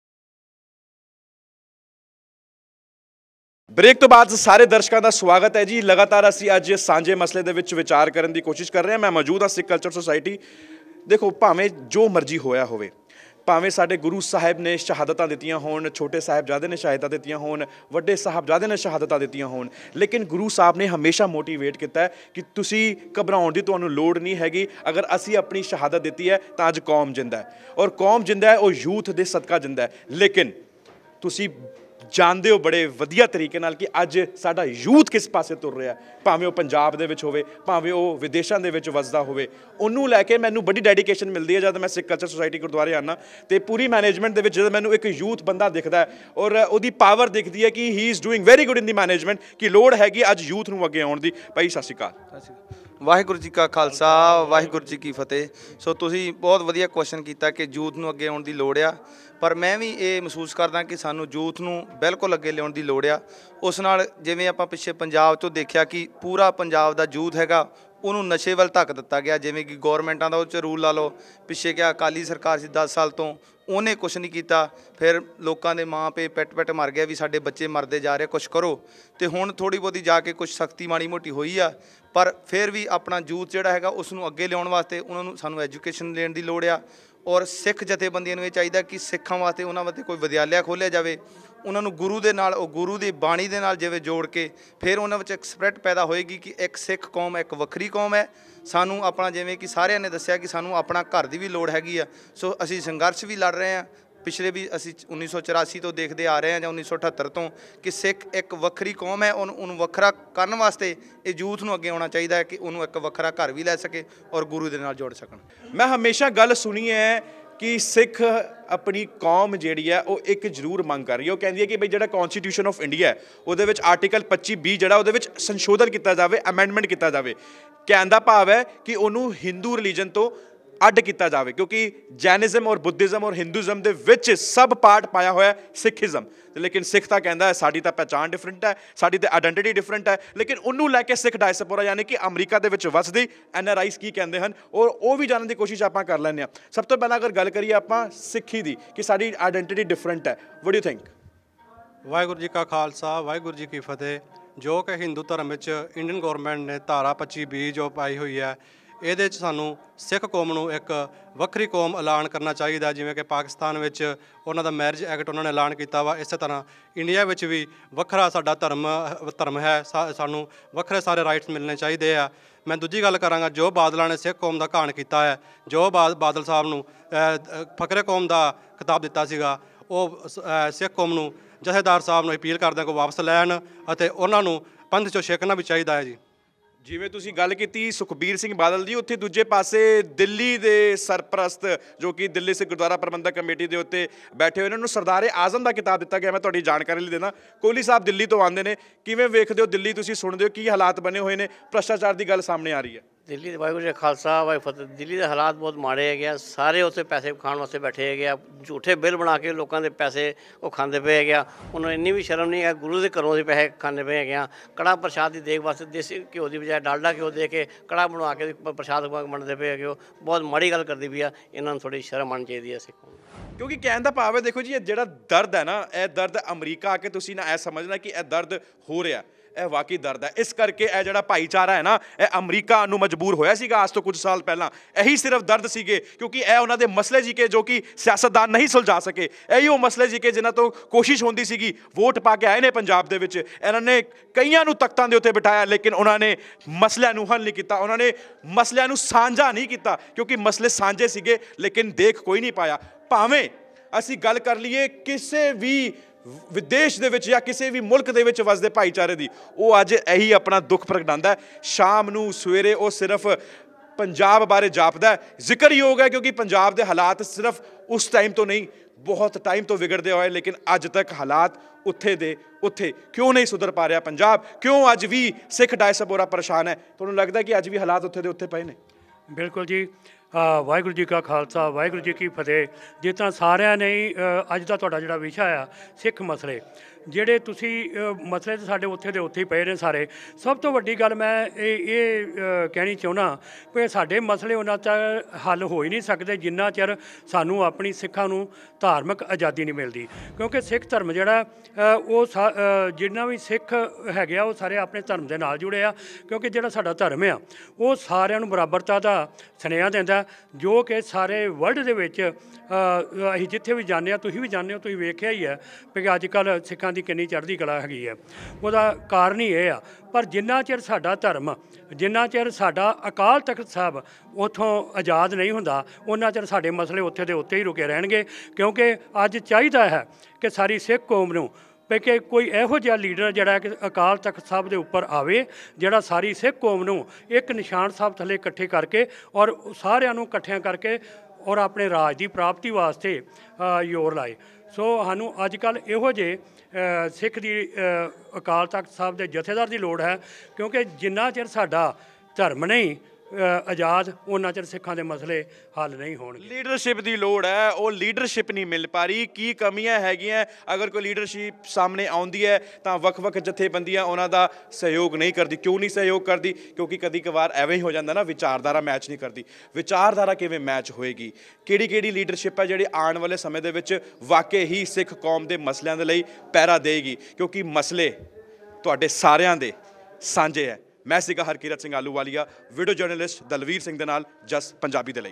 ਬ੍ਰੇਕ ਤੋਂ ਬਾਅਦ ਸਾਰੇ ਦਰਸ਼ਕਾਂ ਦਾ ਸਵਾਗਤ ਹੈ ਜੀ। ਲਗਾਤਾਰ ਅਸੀਂ ਅੱਜ ਸਾਂਝੇ ਮਸਲੇ ਦੇ ਵਿੱਚ ਵਿਚਾਰ ਕਰਨ ਦੀ ਕੋਸ਼ਿਸ਼ ਕਰ ਰਹੇ ਹਾਂ। ਮੈਂ ਮੌਜੂਦ ਹਾਂ ਸਿੱਖ ਕਲਚਰ ਸੁਸਾਇਟੀ। ਦੇਖੋ, ਭਾਵੇਂ ਜੋ ਮਰਜ਼ੀ ਹੋਇਆ ਹੋਵੇ, ਭਾਵੇਂ ਸਾਡੇ ਗੁਰੂ ਸਾਹਿਬ ਨੇ ਸ਼ਹਾਦਤਾਂ ਦਿੱਤੀਆਂ ਹੋਣ, ਛੋਟੇ ਸਾਹਿਬਜ਼ਾਦੇ ਨੇ ਸ਼ਹਾਦਤਾਂ ਦਿੱਤੀਆਂ ਹੋਣ, ਵੱਡੇ ਸਾਹਿਬਜ਼ਾਦੇ ਨੇ ਸ਼ਹਾਦਤਾਂ ਦਿੱਤੀਆਂ ਹੋਣ, ਲੇਕਿਨ ਗੁਰੂ ਸਾਹਿਬ ਨੇ ਹਮੇਸ਼ਾ ਮੋਟੀਵੇਟ ਕੀਤਾ ਹੈ ਕਿ ਤੁਸੀਂ ਘਬਰਾਉਣ ਦੀ ਤੁਹਾਨੂੰ ਲੋੜ ਨਹੀਂ ਹੈਗੀ। ਅਗਰ ਅਸੀਂ ਆਪਣੀ ਸ਼ਹਾਦਤ ਦਿੱਤੀ ਹੈ ਤਾਂ ਅੱਜ ਕੌਮ ਜਿੰਦਾ ਹੈ, ਔਰ ਕੌਮ ਜਿੰਦਾ ਹੈ ਉਹ ਯੂਥ ਦੇ ਸਦਕਾ ਜਿੰਦਾ ਹੈ। ਲੇਕਿਨ ਤੁਸੀਂ ਜਾਣਦੇ ਹੋ ਬੜੇ ਵਧੀਆ ਤਰੀਕੇ ਨਾਲ ਕਿ ਅੱਜ ਸਾਡਾ ਯੂਥ ਕਿਸ ਪਾਸੇ ਤੁਰ ਰਿਹਾ, ਭਾਵੇਂ ਉਹ ਪੰਜਾਬ ਦੇ ਵਿੱਚ ਹੋਵੇ, ਭਾਵੇਂ ਉਹ ਵਿਦੇਸ਼ਾਂ ਦੇ ਵਿੱਚ ਵਸਦਾ ਹੋਵੇ। ਉਹਨੂੰ ਲੈ ਕੇ ਮੈਨੂੰ ਬੜੀ ਡੈਡੀਕੇਸ਼ਨ ਮਿਲਦੀ ਹੈ। ਜਦ ਮੈਂ ਸਿੱਖ ਕਲਚਰ ਸੁਸਾਇਟੀ ਗੁਰਦੁਆਰੇ ਆਉਂਦਾ ਅਤੇ ਪੂਰੀ ਮੈਨੇਜਮੈਂਟ ਦੇ ਵਿੱਚ ਜਦੋਂ ਮੈਨੂੰ ਇੱਕ ਯੂਥ ਬੰਦਾ ਦਿਖਦਾ ਹੈ ਔਰ ਉਹਦੀ ਪਾਵਰ ਦਿਖਦੀ ਹੈ ਕਿ he is doing very good in the management, ਕਿ ਲੋੜ ਹੈਗੀ ਅੱਜ ਯੂਥ ਨੂੰ ਅੱਗੇ ਆਉਣ ਦੀ। ਭਾਈ ਸਤਿ ਸ਼੍ਰੀ ਅਕਾਲ। ਵਾਹਿਗੁਰੂ ਜੀ ਕਾ ਖਾਲਸਾ, ਵਾਹਿਗੁਰੂ ਜੀ ਕੀ ਫਤਿਹ। ਸੋ ਤੁਸੀਂ ਬਹੁਤ ਵਧੀਆ ਕੁਐਸਚਨ ਕੀਤਾ ਕਿ ਯੂਥ ਨੂੰ ਅੱਗੇ ਆਉਣ ਦੀ ਲੋੜ ਆ। ਪਰ ਮੈਂ ਵੀ ਇਹ ਮਹਿਸੂਸ ਕਰਦਾ ਕਿ ਸਾਨੂੰ ਯੂਥ ਨੂੰ ਬਿਲਕੁਲ ਅੱਗੇ ਲਿਆਉਣ ਦੀ ਲੋੜ ਆ। ਉਸ ਨਾਲ ਜਿਵੇਂ ਆਪਾਂ ਪਿੱਛੇ ਪੰਜਾਬ 'ਚੋਂ ਦੇਖਿਆ ਕਿ ਪੂਰਾ ਪੰਜਾਬ ਦਾ ਯੂਥ ਹੈਗਾ ਉਹਨੂੰ ਨਸ਼ੇ ਵੱਲ ਧੱਕ ਦਿੱਤਾ ਗਿਆ, ਜਿਵੇਂ ਕਿ ਗੌਰਮੈਂਟਾਂ ਦਾ ਉਹ 'ਚ ਰੂਲ ਲਾ ਲਓ। ਪਿੱਛੇ ਕਿਹਾ ਅਕਾਲੀ ਸਰਕਾਰ ਸੀ 10 ਸਾਲ ਤੋਂ, ਉਹਨੇ ਕੁਛ ਨਹੀਂ ਕੀਤਾ। ਫਿਰ ਲੋਕਾਂ ਦੇ ਮਾਂ ਪੇ ਪਿੱਟ ਮਰ ਗਿਆ ਵੀ ਸਾਡੇ ਬੱਚੇ ਮਰਦੇ ਜਾ ਰਹੇ, ਕੁਛ ਕਰੋ। ਤੇ ਹੁਣ ਥੋੜ੍ਹੀ ਬਹੁਤੀ ਜਾ ਕੇ ਕੁਛ ਸਖਤੀ ਮਾੜੀ ਮੋਟੀ ਹੋਈ ਆ, ਪਰ ਫਿਰ ਵੀ ਆਪਣਾ ਯੂਥ ਜਿਹੜਾ ਹੈਗਾ ਉਸ ਨੂੰ ਅੱਗੇ ਲਿਆਉਣ ਵਾਸਤੇ ਉਹਨਾਂ ਨੂੰ ਸਾਨੂੰ ਐਜੂਕੇਸ਼ਨ ਦੇਣ ਦੀ ਲੋੜ ਆ। ਔਰ ਸਿੱਖ ਜਥੇਬੰਦੀਆਂ ਨੂੰ ਇਹ ਚਾਹੀਦਾ ਕਿ ਸਿੱਖਾਂ ਵਾਸਤੇ ਉਹਨਾਂ ਵਾਸਤੇ ਕੋਈ ਵਿਦਿਆਲਿਆ ਖੋਲ੍ਹਿਆ ਜਾਵੇ, ਉਹਨਾਂ ਨੂੰ ਗੁਰੂ ਦੇ ਨਾਲ, ਉਹ ਗੁਰੂ ਦੀ ਬਾਣੀ ਦੇ ਨਾਲ ਜਿਵੇਂ ਜੋੜ ਕੇ ਫਿਰ ਉਹਨਾਂ ਵਿੱਚ ਇੱਕ ਸਪਿਰਿਟ ਪੈਦਾ ਹੋਏਗੀ ਕਿ ਇੱਕ ਸਿੱਖ ਕੌਮ ਇੱਕ ਵੱਖਰੀ ਕੌਮ ਹੈ। ਸਾਨੂੰ ਆਪਣਾ ਜਿਵੇਂ ਕਿ ਸਾਰਿਆਂ ਨੇ ਦੱਸਿਆ ਕਿ ਸਾਨੂੰ ਆਪਣਾ ਘਰ ਦੀ ਵੀ ਲੋੜ ਹੈਗੀ ਆ। ਸੋ ਅਸੀਂ ਸੰਘਰਸ਼ ਵੀ ਲੜ ਰਹੇ ਹਾਂ, ਪਿਛਲੇ ਵੀ ਅਸੀਂ 1984 ਤੋਂ ਦੇਖਦੇ ਆ ਰਹੇ ਹਾਂ ਜਾਂ 1978 ਤੋਂ ਕਿ ਸਿੱਖ ਇੱਕ ਵੱਖਰੀ ਕੌਮ ਹੈ। ਉਹਨੂੰ ਵੱਖਰਾ ਕਰਨ ਵਾਸਤੇ ਇਹ ਯੂਥ ਨੂੰ ਅੱਗੇ ਆਉਣਾ ਚਾਹੀਦਾ ਹੈ ਕਿ ਉਹਨੂੰ ਇੱਕ ਵੱਖਰਾ ਘਰ ਵੀ ਲੈ ਸਕੇ ਔਰ ਗੁਰੂ ਦੇ ਨਾਲ ਜੋੜ ਸਕਣ। ਮੈਂ ਹਮੇਸ਼ਾ ਗੱਲ ਸੁਣੀ ਹੈ ਕਿ ਸਿੱਖ ਆਪਣੀ ਕੌਮ ਜਿਹੜੀ ਹੈ ਉਹ ਇੱਕ ਜ਼ਰੂਰ ਮੰਗ ਕਰ ਰਹੀ ਹੈ। ਉਹ ਕਹਿੰਦੀ ਹੈ ਕਿ ਬਈ ਜਿਹੜਾ ਕਨਸਟੀਟਿਊਸ਼ਨ ਆਫ ਇੰਡੀਆ ਹੈ ਉਹਦੇ ਵਿੱਚ ਆਰਟੀਕਲ 25B ਜਿਹੜਾ ਉਹਦੇ ਵਿੱਚ ਸੰਸ਼ੋਧਨ ਕੀਤਾ ਜਾਵੇ, ਅਮੈਂਡਮੈਂਟ ਕੀਤਾ ਜਾਵੇ। ਕਹਿਣ ਦਾ ਭਾਵ ਹੈ ਕਿ ਉਹਨੂੰ ਹਿੰਦੂ ਰਿਲੀਜਨ ਤੋਂ ਅੱਡ ਕੀਤਾ ਜਾਵੇ, ਕਿਉਂਕਿ ਜੈਨਿਜ਼ਮ ਔਰ ਬੁੱਧਿਜ਼ਮ ਔਰ ਹਿੰਦੂਜ਼ਮ ਦੇ ਵਿੱਚ ਸਭ ਪਾਰਟ ਪਾਇਆ ਹੋਇਆ ਸਿੱਖੀਜ਼ਮ। ਲੇਕਿਨ ਸਿੱਖ ਤਾਂ ਕਹਿੰਦਾ ਸਾਡੀ ਤਾਂ ਪਹਿਚਾਣ ਡਿਫਰੈਂਟ ਹੈ, ਸਾਡੀ ਤਾਂ ਆਇਡੈਂਟੀਟੀ ਡਿਫਰੈਂਟ ਹੈ। ਲੇਕਿਨ ਉਹਨੂੰ ਲੈ ਕੇ ਸਿੱਖ ਡਾਇਸਪੋਰਾ ਯਾਨੀ ਕਿ ਅਮਰੀਕਾ ਦੇ ਵਿੱਚ ਵਸਦੇ NRIs ਕੀ ਕਹਿੰਦੇ ਹਨ ਔਰ ਉਹ ਵੀ ਜਾਣਨ ਦੀ ਕੋਸ਼ਿਸ਼ ਆਪਾਂ ਕਰ ਲੈਂਦੇ ਹਾਂ। ਸਭ ਤੋਂ ਪਹਿਲਾਂ ਅਗਰ ਗੱਲ ਕਰੀਏ ਆਪਾਂ ਸਿੱਖੀ ਦੀ ਕਿ ਸਾਡੀ ਆਇਡੈਂਟੀਟੀ ਡਿਫਰੈਂਟ ਹੈ, what do you think? Waheguru ji ਕਾ ਖਾਲਸਾ, ਵਾਹਿਗੁਰੂ ਜੀ ਕੀ ਫਤਿਹ। ਜੋ ਕਿ ਹਿੰਦੂ ਧਰਮ ਵਿੱਚ ਇੰਡੀਅਨ ਗੌਰਮੈਂਟ ਨੇ ਧਾਰਾ 25B ਜੋ ਪਾਈ ਹੋਈ ਹੈ, ਇਹਦੇ 'ਚ ਸਾਨੂੰ ਸਿੱਖ ਕੌਮ ਨੂੰ ਇੱਕ ਵੱਖਰੀ ਕੌਮ ਐਲਾਨ ਕਰਨਾ ਚਾਹੀਦਾ। ਜਿਵੇਂ ਕਿ ਪਾਕਿਸਤਾਨ ਵਿੱਚ ਉਹਨਾਂ ਦਾ ਮੈਰਿਜ ਐਕਟ ਉਹਨਾਂ ਨੇ ਐਲਾਨ ਕੀਤਾ ਵਾ, ਇਸੇ ਤਰ੍ਹਾਂ ਇੰਡੀਆ ਵਿੱਚ ਵੀ ਵੱਖਰਾ ਸਾਡਾ ਧਰਮ ਹੈ, ਸਾਨੂੰ ਵੱਖਰੇ ਸਾਰੇ ਰਾਈਟਸ ਮਿਲਣੇ ਚਾਹੀਦੇ ਆ। ਮੈਂ ਦੂਜੀ ਗੱਲ ਕਰਾਂਗਾ, ਜੋ ਬਾਦਲਾਂ ਨੇ ਸਿੱਖ ਕੌਮ ਦਾ ਘਾਣ ਕੀਤਾ ਹੈ, ਜੋ ਬਾਦਲ ਸਾਹਿਬ ਨੂੰ ਫਕਰੇ ਕੌਮ ਦਾ ਖਿਤਾਬ ਦਿੱਤਾ ਸੀਗਾ, ਉਹ ਸਿੱਖ ਕੌਮ ਨੂੰ ਜਥੇਦਾਰ ਸਾਹਿਬ ਨੂੰ ਅਪੀਲ ਕਰਦੇ ਕੋ ਵਾਪਸ ਲੈਣ ਅਤੇ ਉਹਨਾਂ ਨੂੰ ਪੰਥ 'ਚੋਂ ਛੇਕਣਾ ਵੀ ਚਾਹੀਦਾ ਹੈ ਜੀ। ਜਿਵੇਂ ਤੁਸੀਂ ਗੱਲ ਕੀਤੀ ਸੁਖਬੀਰ ਸਿੰਘ ਬਾਦਲ ਦੀ, ਉੱਥੇ ਦੂਜੇ ਪਾਸੇ ਦਿੱਲੀ ਦੇ ਸਰਪ੍ਰਸਤ ਜੋ ਕਿ ਦਿੱਲੀ ਸਿੱਖ ਗੁਰਦੁਆਰਾ ਪ੍ਰਬੰਧਕ ਕਮੇਟੀ ਦੇ ਉੱਤੇ ਬੈਠੇ ਹੋਏ, ਉਹਨਾਂ ਨੂੰ ਸਰਦਾਰੇ ਆਜ਼ਮ ਦਾ ਖਿਤਾਬ ਦਿੱਤਾ ਗਿਆ। ਮੈਂ ਤੁਹਾਡੀ ਜਾਣਕਾਰੀ ਲਈ ਦੇਣਾ, ਕੋਹਲੀ ਸਾਹਿਬ ਦਿੱਲੀ ਤੋਂ ਆਉਂਦੇ ਨੇ, ਕਿਵੇਂ ਵੇਖਦੇ ਹੋ ਦਿੱਲੀ? ਤੁਸੀਂ ਸੁਣਦੇ ਹੋ ਕੀ ਹਾਲਾਤ ਬਣੇ ਹੋਏ ਨੇ, ਭ੍ਰਸ਼ਟਾਚਾਰ ਦੀ ਗੱਲ ਸਾਹਮਣੇ ਆ ਰਹੀ ਹੈ। ਦਿੱਲੀ ਦੇ ਵਾਹਿਗੁਰੂ ਜੀ ਖਾਲਸਾ ਵਾਹਿਗੁਰੂ ਫਤਿਹ। ਦਿੱਲੀ ਦੇ ਹਾਲਾਤ ਬਹੁਤ ਮਾੜੇ ਹੈਗੇ ਆ, ਸਾਰੇ ਉੱਥੇ ਪੈਸੇ ਖਾਣ ਵਾਸਤੇ ਬੈਠੇ ਹੈਗੇ ਆ, ਝੂਠੇ ਬਿੱਲ ਬਣਾ ਕੇ ਲੋਕਾਂ ਦੇ ਪੈਸੇ ਉਹ ਖਾਂਦੇ ਪਏ ਹੈਗੇ ਆ। ਉਹਨਾਂ ਨੂੰ ਇੰਨੀ ਵੀ ਸ਼ਰਮ ਨਹੀਂ ਹੈ, ਗੁਰੂ ਦੇ ਘਰੋਂ ਦੇ ਪੈਸੇ ਖਾਂਦੇ ਪਏ ਹੈਗੇ ਆ। ਕੜਾਹ ਪ੍ਰਸ਼ਾਦ ਦੀ ਦੇਖ ਵਾਸਤੇ ਦੇਸੀ ਘਿਓ ਦੀ ਬਜਾਏ ਡਾਲਡਾ ਘਿਓ ਦੇ ਕੇ ਕੜਾਹ ਬਣਵਾ ਕੇ ਪ੍ਰਸ਼ਾਦ ਵੰਡਦੇ ਪਏ ਹੈਗੇ। ਉਹ ਬਹੁਤ ਮਾੜੀ ਗੱਲ ਕਰਦੀ ਪਈ ਆ, ਇਹਨਾਂ ਨੂੰ ਥੋੜ੍ਹੀ ਸ਼ਰਮ ਆਉਣੀ ਚਾਹੀਦੀ ਹੈ ਸਿੱਖਾਂ ਨੂੰ। ਕਿਉਂਕਿ ਕਹਿਣ ਦਾ ਭਾਵ ਹੈ, ਦੇਖੋ ਜੀ, ਇਹ ਜਿਹੜਾ ਦਰਦ ਹੈ ਨਾ, ਇਹ ਦਰਦ ਅਮਰੀਕਾ ਆ ਕੇ ਤੁਸੀਂ ਨਾ ਇਹ ਸਮਝਣਾ ਕਿ ਇਹ ਦਰਦ ਹੋ ਰਿਹਾ, ਇਹ ਵਾਕਈ ਦਰਦ ਹੈ। ਇਸ ਕਰਕੇ ਇਹ ਜਿਹੜਾ ਭਾਈਚਾਰਾ ਹੈ ਨਾ, ਇਹ ਅਮਰੀਕਾ ਨੂੰ ਮਜਬੂਰ ਹੋਇਆ ਸੀਗਾ ਅੱਜ ਤੋਂ ਕੁਝ ਸਾਲ ਪਹਿਲਾਂ। ਇਹੀ ਸਿਰਫ ਦਰਦ ਸੀਗੇ ਕਿਉਂਕਿ ਇਹ ਉਹਨਾਂ ਦੇ ਮਸਲੇ ਜੀ ਕੇ ਜੋ ਕਿ ਸਿਆਸਤਦਾਨ ਨਹੀਂ ਸੁਲਝਾ ਸਕੇ। ਇਹੀ ਉਹ ਮਸਲੇ ਜੀ ਕੇ ਜਿਨ੍ਹਾਂ ਤੋਂ ਕੋਸ਼ਿਸ਼ ਹੁੰਦੀ ਸੀਗੀ। ਵੋਟ ਪਾ ਕੇ ਆਏ ਨੇ ਪੰਜਾਬ ਦੇ ਵਿੱਚ, ਇਹਨਾਂ ਨੇ ਕਈਆਂ ਨੂੰ ਤਖਤਾਂ ਦੇ ਉੱਤੇ ਬਿਠਾਇਆ, ਲੇਕਿਨ ਉਹਨਾਂ ਨੇ ਮਸਲਿਆਂ ਨੂੰ ਹੱਲ ਨਹੀਂ ਕੀਤਾ, ਉਹਨਾਂ ਨੇ ਮਸਲਿਆਂ ਨੂੰ ਸਾਂਝਾ ਨਹੀਂ ਕੀਤਾ, ਕਿਉਂਕਿ ਮਸਲੇ ਸਾਂਝੇ ਸੀਗੇ ਲੇਕਿਨ ਦੇਖ ਕੋਈ ਨਹੀਂ ਪਾਇਆ। ਭਾਵੇਂ ਅਸੀਂ ਗੱਲ ਕਰ ਲਈਏ ਕਿਸੇ ਵੀ ਵਿਦੇਸ਼ ਦੇ ਵਿੱਚ ਜਾਂ ਕਿਸੇ ਵੀ ਮੁਲਕ ਦੇ ਵਿੱਚ ਵਸਦੇ ਭਾਈਚਾਰੇ ਦੀ, ਉਹ ਅੱਜ ਇਹੀ ਆਪਣਾ ਦੁੱਖ ਪ੍ਰਗਟਾਉਂਦਾ। ਸ਼ਾਮ ਨੂੰ ਸਵੇਰੇ ਉਹ ਸਿਰਫ ਪੰਜਾਬ ਬਾਰੇ ਜਾਪਦਾ। ਜ਼ਿਕਰਯੋਗ ਹੈ ਕਿਉਂਕਿ ਪੰਜਾਬ ਦੇ ਹਾਲਾਤ ਸਿਰਫ ਉਸ ਟਾਈਮ ਤੋਂ ਨਹੀਂ, ਬਹੁਤ ਟਾਈਮ ਤੋਂ ਵਿਗੜਦੇ ਹੋਏ, ਲੇਕਿਨ ਅੱਜ ਤੱਕ ਹਾਲਾਤ ਉੱਥੇ ਦੇ ਉੱਥੇ ਕਿਉਂ ਨਹੀਂ ਸੁਧਰ ਪਾ ਰਿਹਾ ਪੰਜਾਬ? ਕਿਉਂ ਅੱਜ ਵੀ ਸਿੱਖ ਡਾਇਸਪੋਰਾ ਪਰੇਸ਼ਾਨ ਹੈ? ਤੁਹਾਨੂੰ ਲੱਗਦਾ ਕਿ ਅੱਜ ਵੀ ਹਾਲਾਤ ਉੱਥੇ ਦੇ ਉੱਥੇ ਪਏ ਨੇ? ਬਿਲਕੁਲ ਜੀ। ਵਾਹਿਗੁਰੂ ਜੀ ਕਾ ਖਾਲਸਾ, ਵਾਹਿਗੁਰੂ ਜੀ ਕੀ ਫਤਿਹ। ਜਿਸ ਤਰ੍ਹਾਂ ਸਾਰਿਆਂ ਨੇ ਅੱਜ ਦਾ ਤੁਹਾਡਾ ਜਿਹੜਾ ਵਿਸ਼ਾ ਆ ਸਿੱਖ ਮਸਲੇ, ਜਿਹੜੇ ਤੁਸੀਂ ਮਸਲੇ ਤਾਂ ਸਾਡੇ ਉੱਥੇ ਦੇ ਉੱਥੇ ਹੀ ਪਏ ਨੇ ਸਾਰੇ। ਸਭ ਤੋਂ ਵੱਡੀ ਗੱਲ ਮੈਂ ਇਹ ਕਹਿਣੀ ਚਾਹੁੰਦਾ ਕਿ ਸਾਡੇ ਮਸਲੇ ਉਹਨਾਂ ਚਿਰ ਹੱਲ ਹੋ ਹੀ ਨਹੀਂ ਸਕਦੇ ਜਿੰਨਾ ਚਿਰ ਸਾਨੂੰ ਆਪਣੀ ਸਿੱਖਾਂ ਨੂੰ ਧਾਰਮਿਕ ਆਜ਼ਾਦੀ ਨਹੀਂ ਮਿਲਦੀ। ਕਿਉਂਕਿ ਸਿੱਖ ਧਰਮ ਜਿਹੜਾ ਉਹ ਜਿੰਨਾ ਵੀ ਸਿੱਖ ਹੈਗੇ ਆ ਉਹ ਸਾਰੇ ਆਪਣੇ ਧਰਮ ਦੇ ਨਾਲ ਜੁੜੇ ਆ। ਕਿਉਂਕਿ ਜਿਹੜਾ ਸਾਡਾ ਧਰਮ ਆ ਉਹ ਸਾਰਿਆਂ ਨੂੰ ਬਰਾਬਰਤਾ ਦਾ ਸੁਨੇਹਾ ਦਿੰਦਾ, ਜੋ ਕਿ ਸਾਰੇ ਵਰਲਡ ਦੇ ਵਿੱਚ ਅਸੀਂ ਜਿੱਥੇ ਵੀ ਜਾਂਦੇ ਹਾਂ, ਤੁਸੀਂ ਵੀ ਜਾਂਦੇ ਹੋ, ਤੁਸੀਂ ਵੇਖਿਆ ਹੀ ਹੈ ਕਿ ਅੱਜ ਕੱਲ੍ਹ ਸਿੱਖਾਂ ਦੀ ਕਿੰਨੀ ਚੜ੍ਹਦੀ ਕਲਾ ਹੈਗੀ ਹੈ। ਉਹਦਾ ਕਾਰਨ ਹੀ ਇਹ ਆ। ਪਰ ਜਿੰਨਾ ਚਿਰ ਸਾਡਾ ਧਰਮ, ਜਿੰਨਾ ਚਿਰ ਸਾਡਾ ਅਕਾਲ ਤਖਤ ਸਾਹਿਬ ਉੱਥੋਂ ਆਜ਼ਾਦ ਨਹੀਂ ਹੁੰਦਾ, ਉਹਨਾਂ ਚਿਰ ਸਾਡੇ ਮਸਲੇ ਉੱਥੇ ਦੇ ਉੱਥੇ ਹੀ ਰੁਕੇ ਰਹਿਣਗੇ। ਕਿਉਂਕਿ ਅੱਜ ਚਾਹੀਦਾ ਹੈ ਕਿ ਸਾਰੀ ਸਿੱਖ ਕੌਮ ਨੂੰ ਕਿ ਕੋਈ ਇਹੋ ਜਿਹਾ ਲੀਡਰ ਜਿਹੜਾ ਕਿ ਅਕਾਲ ਤਖਤ ਸਾਹਿਬ ਦੇ ਉੱਪਰ ਆਵੇ, ਜਿਹੜਾ ਸਾਰੀ ਸਿੱਖ ਕੌਮ ਨੂੰ ਇੱਕ ਨਿਸ਼ਾਨ ਸਾਹਿਬ ਥੱਲੇ ਇਕੱਠੇ ਕਰਕੇ ਔਰ ਸਾਰਿਆਂ ਨੂੰ ਇਕੱਠਿਆਂ ਕਰਕੇ ਔਰ ਆਪਣੇ ਰਾਜ ਦੀ ਪ੍ਰਾਪਤੀ ਵਾਸਤੇ ਜ਼ੋਰ ਲਾਏ। ਸੋ ਸਾਨੂੰ ਅੱਜ ਕੱਲ੍ਹ ਇਹੋ ਜਿਹੇ ਸਿੱਖ ਦੀ ਅਕਾਲ ਤਖਤ ਸਾਹਿਬ ਦੇ ਜਥੇਦਾਰ ਦੀ ਲੋੜ ਹੈ। ਕਿਉਂਕਿ ਜਿੰਨਾ ਚਿਰ ਸਾਡਾ ਧਰਮ ਨਹੀਂ ਆਜ਼ਾਦ ਉਹਨਾਂ ਚਿਰ ਸਿੱਖਾਂ ਦੇ ਮਸਲੇ ਹੱਲ ਨਹੀਂ ਹੋਣਗੇ। ਲੀਡਰਸ਼ਿਪ ਦੀ ਲੋੜ ਹੈ, ਉਹ ਲੀਡਰਸ਼ਿਪ ਨਹੀਂ ਮਿਲ ਪਾ ਰਹੀ। ਕੀ ਕਮੀਆਂ ਹੈਗੀਆਂ? ਅਗਰ ਕੋਈ ਲੀਡਰਸ਼ਿਪ ਸਾਹਮਣੇ ਆਉਂਦੀ ਹੈ ਤਾਂ ਵੱਖ-ਵੱਖ ਜਥੇਬੰਦੀਆਂ ਉਹਨਾਂ ਦਾ ਸਹਿਯੋਗ ਨਹੀਂ ਕਰਦੀ। ਕਿਉਂ ਨਹੀਂ ਸਹਿਯੋਗ ਕਰਦੀ? ਕਿਉਂਕਿ ਕਦੀ ਕਵਾਰ ਐਵੇਂ ਹੀ ਹੋ ਜਾਂਦਾ ਨਾ, ਵਿਚਾਰਧਾਰਾ ਮੈਚ ਨਹੀਂ ਕਰਦੀ। ਵਿਚਾਰਧਾਰਾ ਕਿਵੇਂ ਮੈਚ ਹੋਏਗੀ? ਕਿਹੜੀ ਲੀਡਰਸ਼ਿਪ ਹੈ ਜਿਹੜੀ ਆਉਣ ਵਾਲੇ ਸਮੇਂ ਦੇ ਵਿੱਚ ਵਾਕਈ ਹੀ ਸਿੱਖ ਕੌਮ ਦੇ ਮਸਲਿਆਂ ਦੇ ਲਈ ਪਹਿਰਾ ਦੇਗੀ? ਕਿਉਂਕਿ ਮਸਲੇ ਤੁਹਾਡੇ ਸਾਰਿਆਂ ਦੇ ਸਾਂਝੇ ਹੈ। ਮੈਂ ਸੀਗਾ ਹਰਕੀਰਤ ਸਿੰਘ ਆਲੂਵਾਲੀਆ, ਵੀਡੀਓ ਜਰਨਲਿਸਟ ਦਲਵੀਰ ਸਿੰਘ ਦੇ ਨਾਲ ਜਸ ਪੰਜਾਬੀ ਦੇ ਲਈ।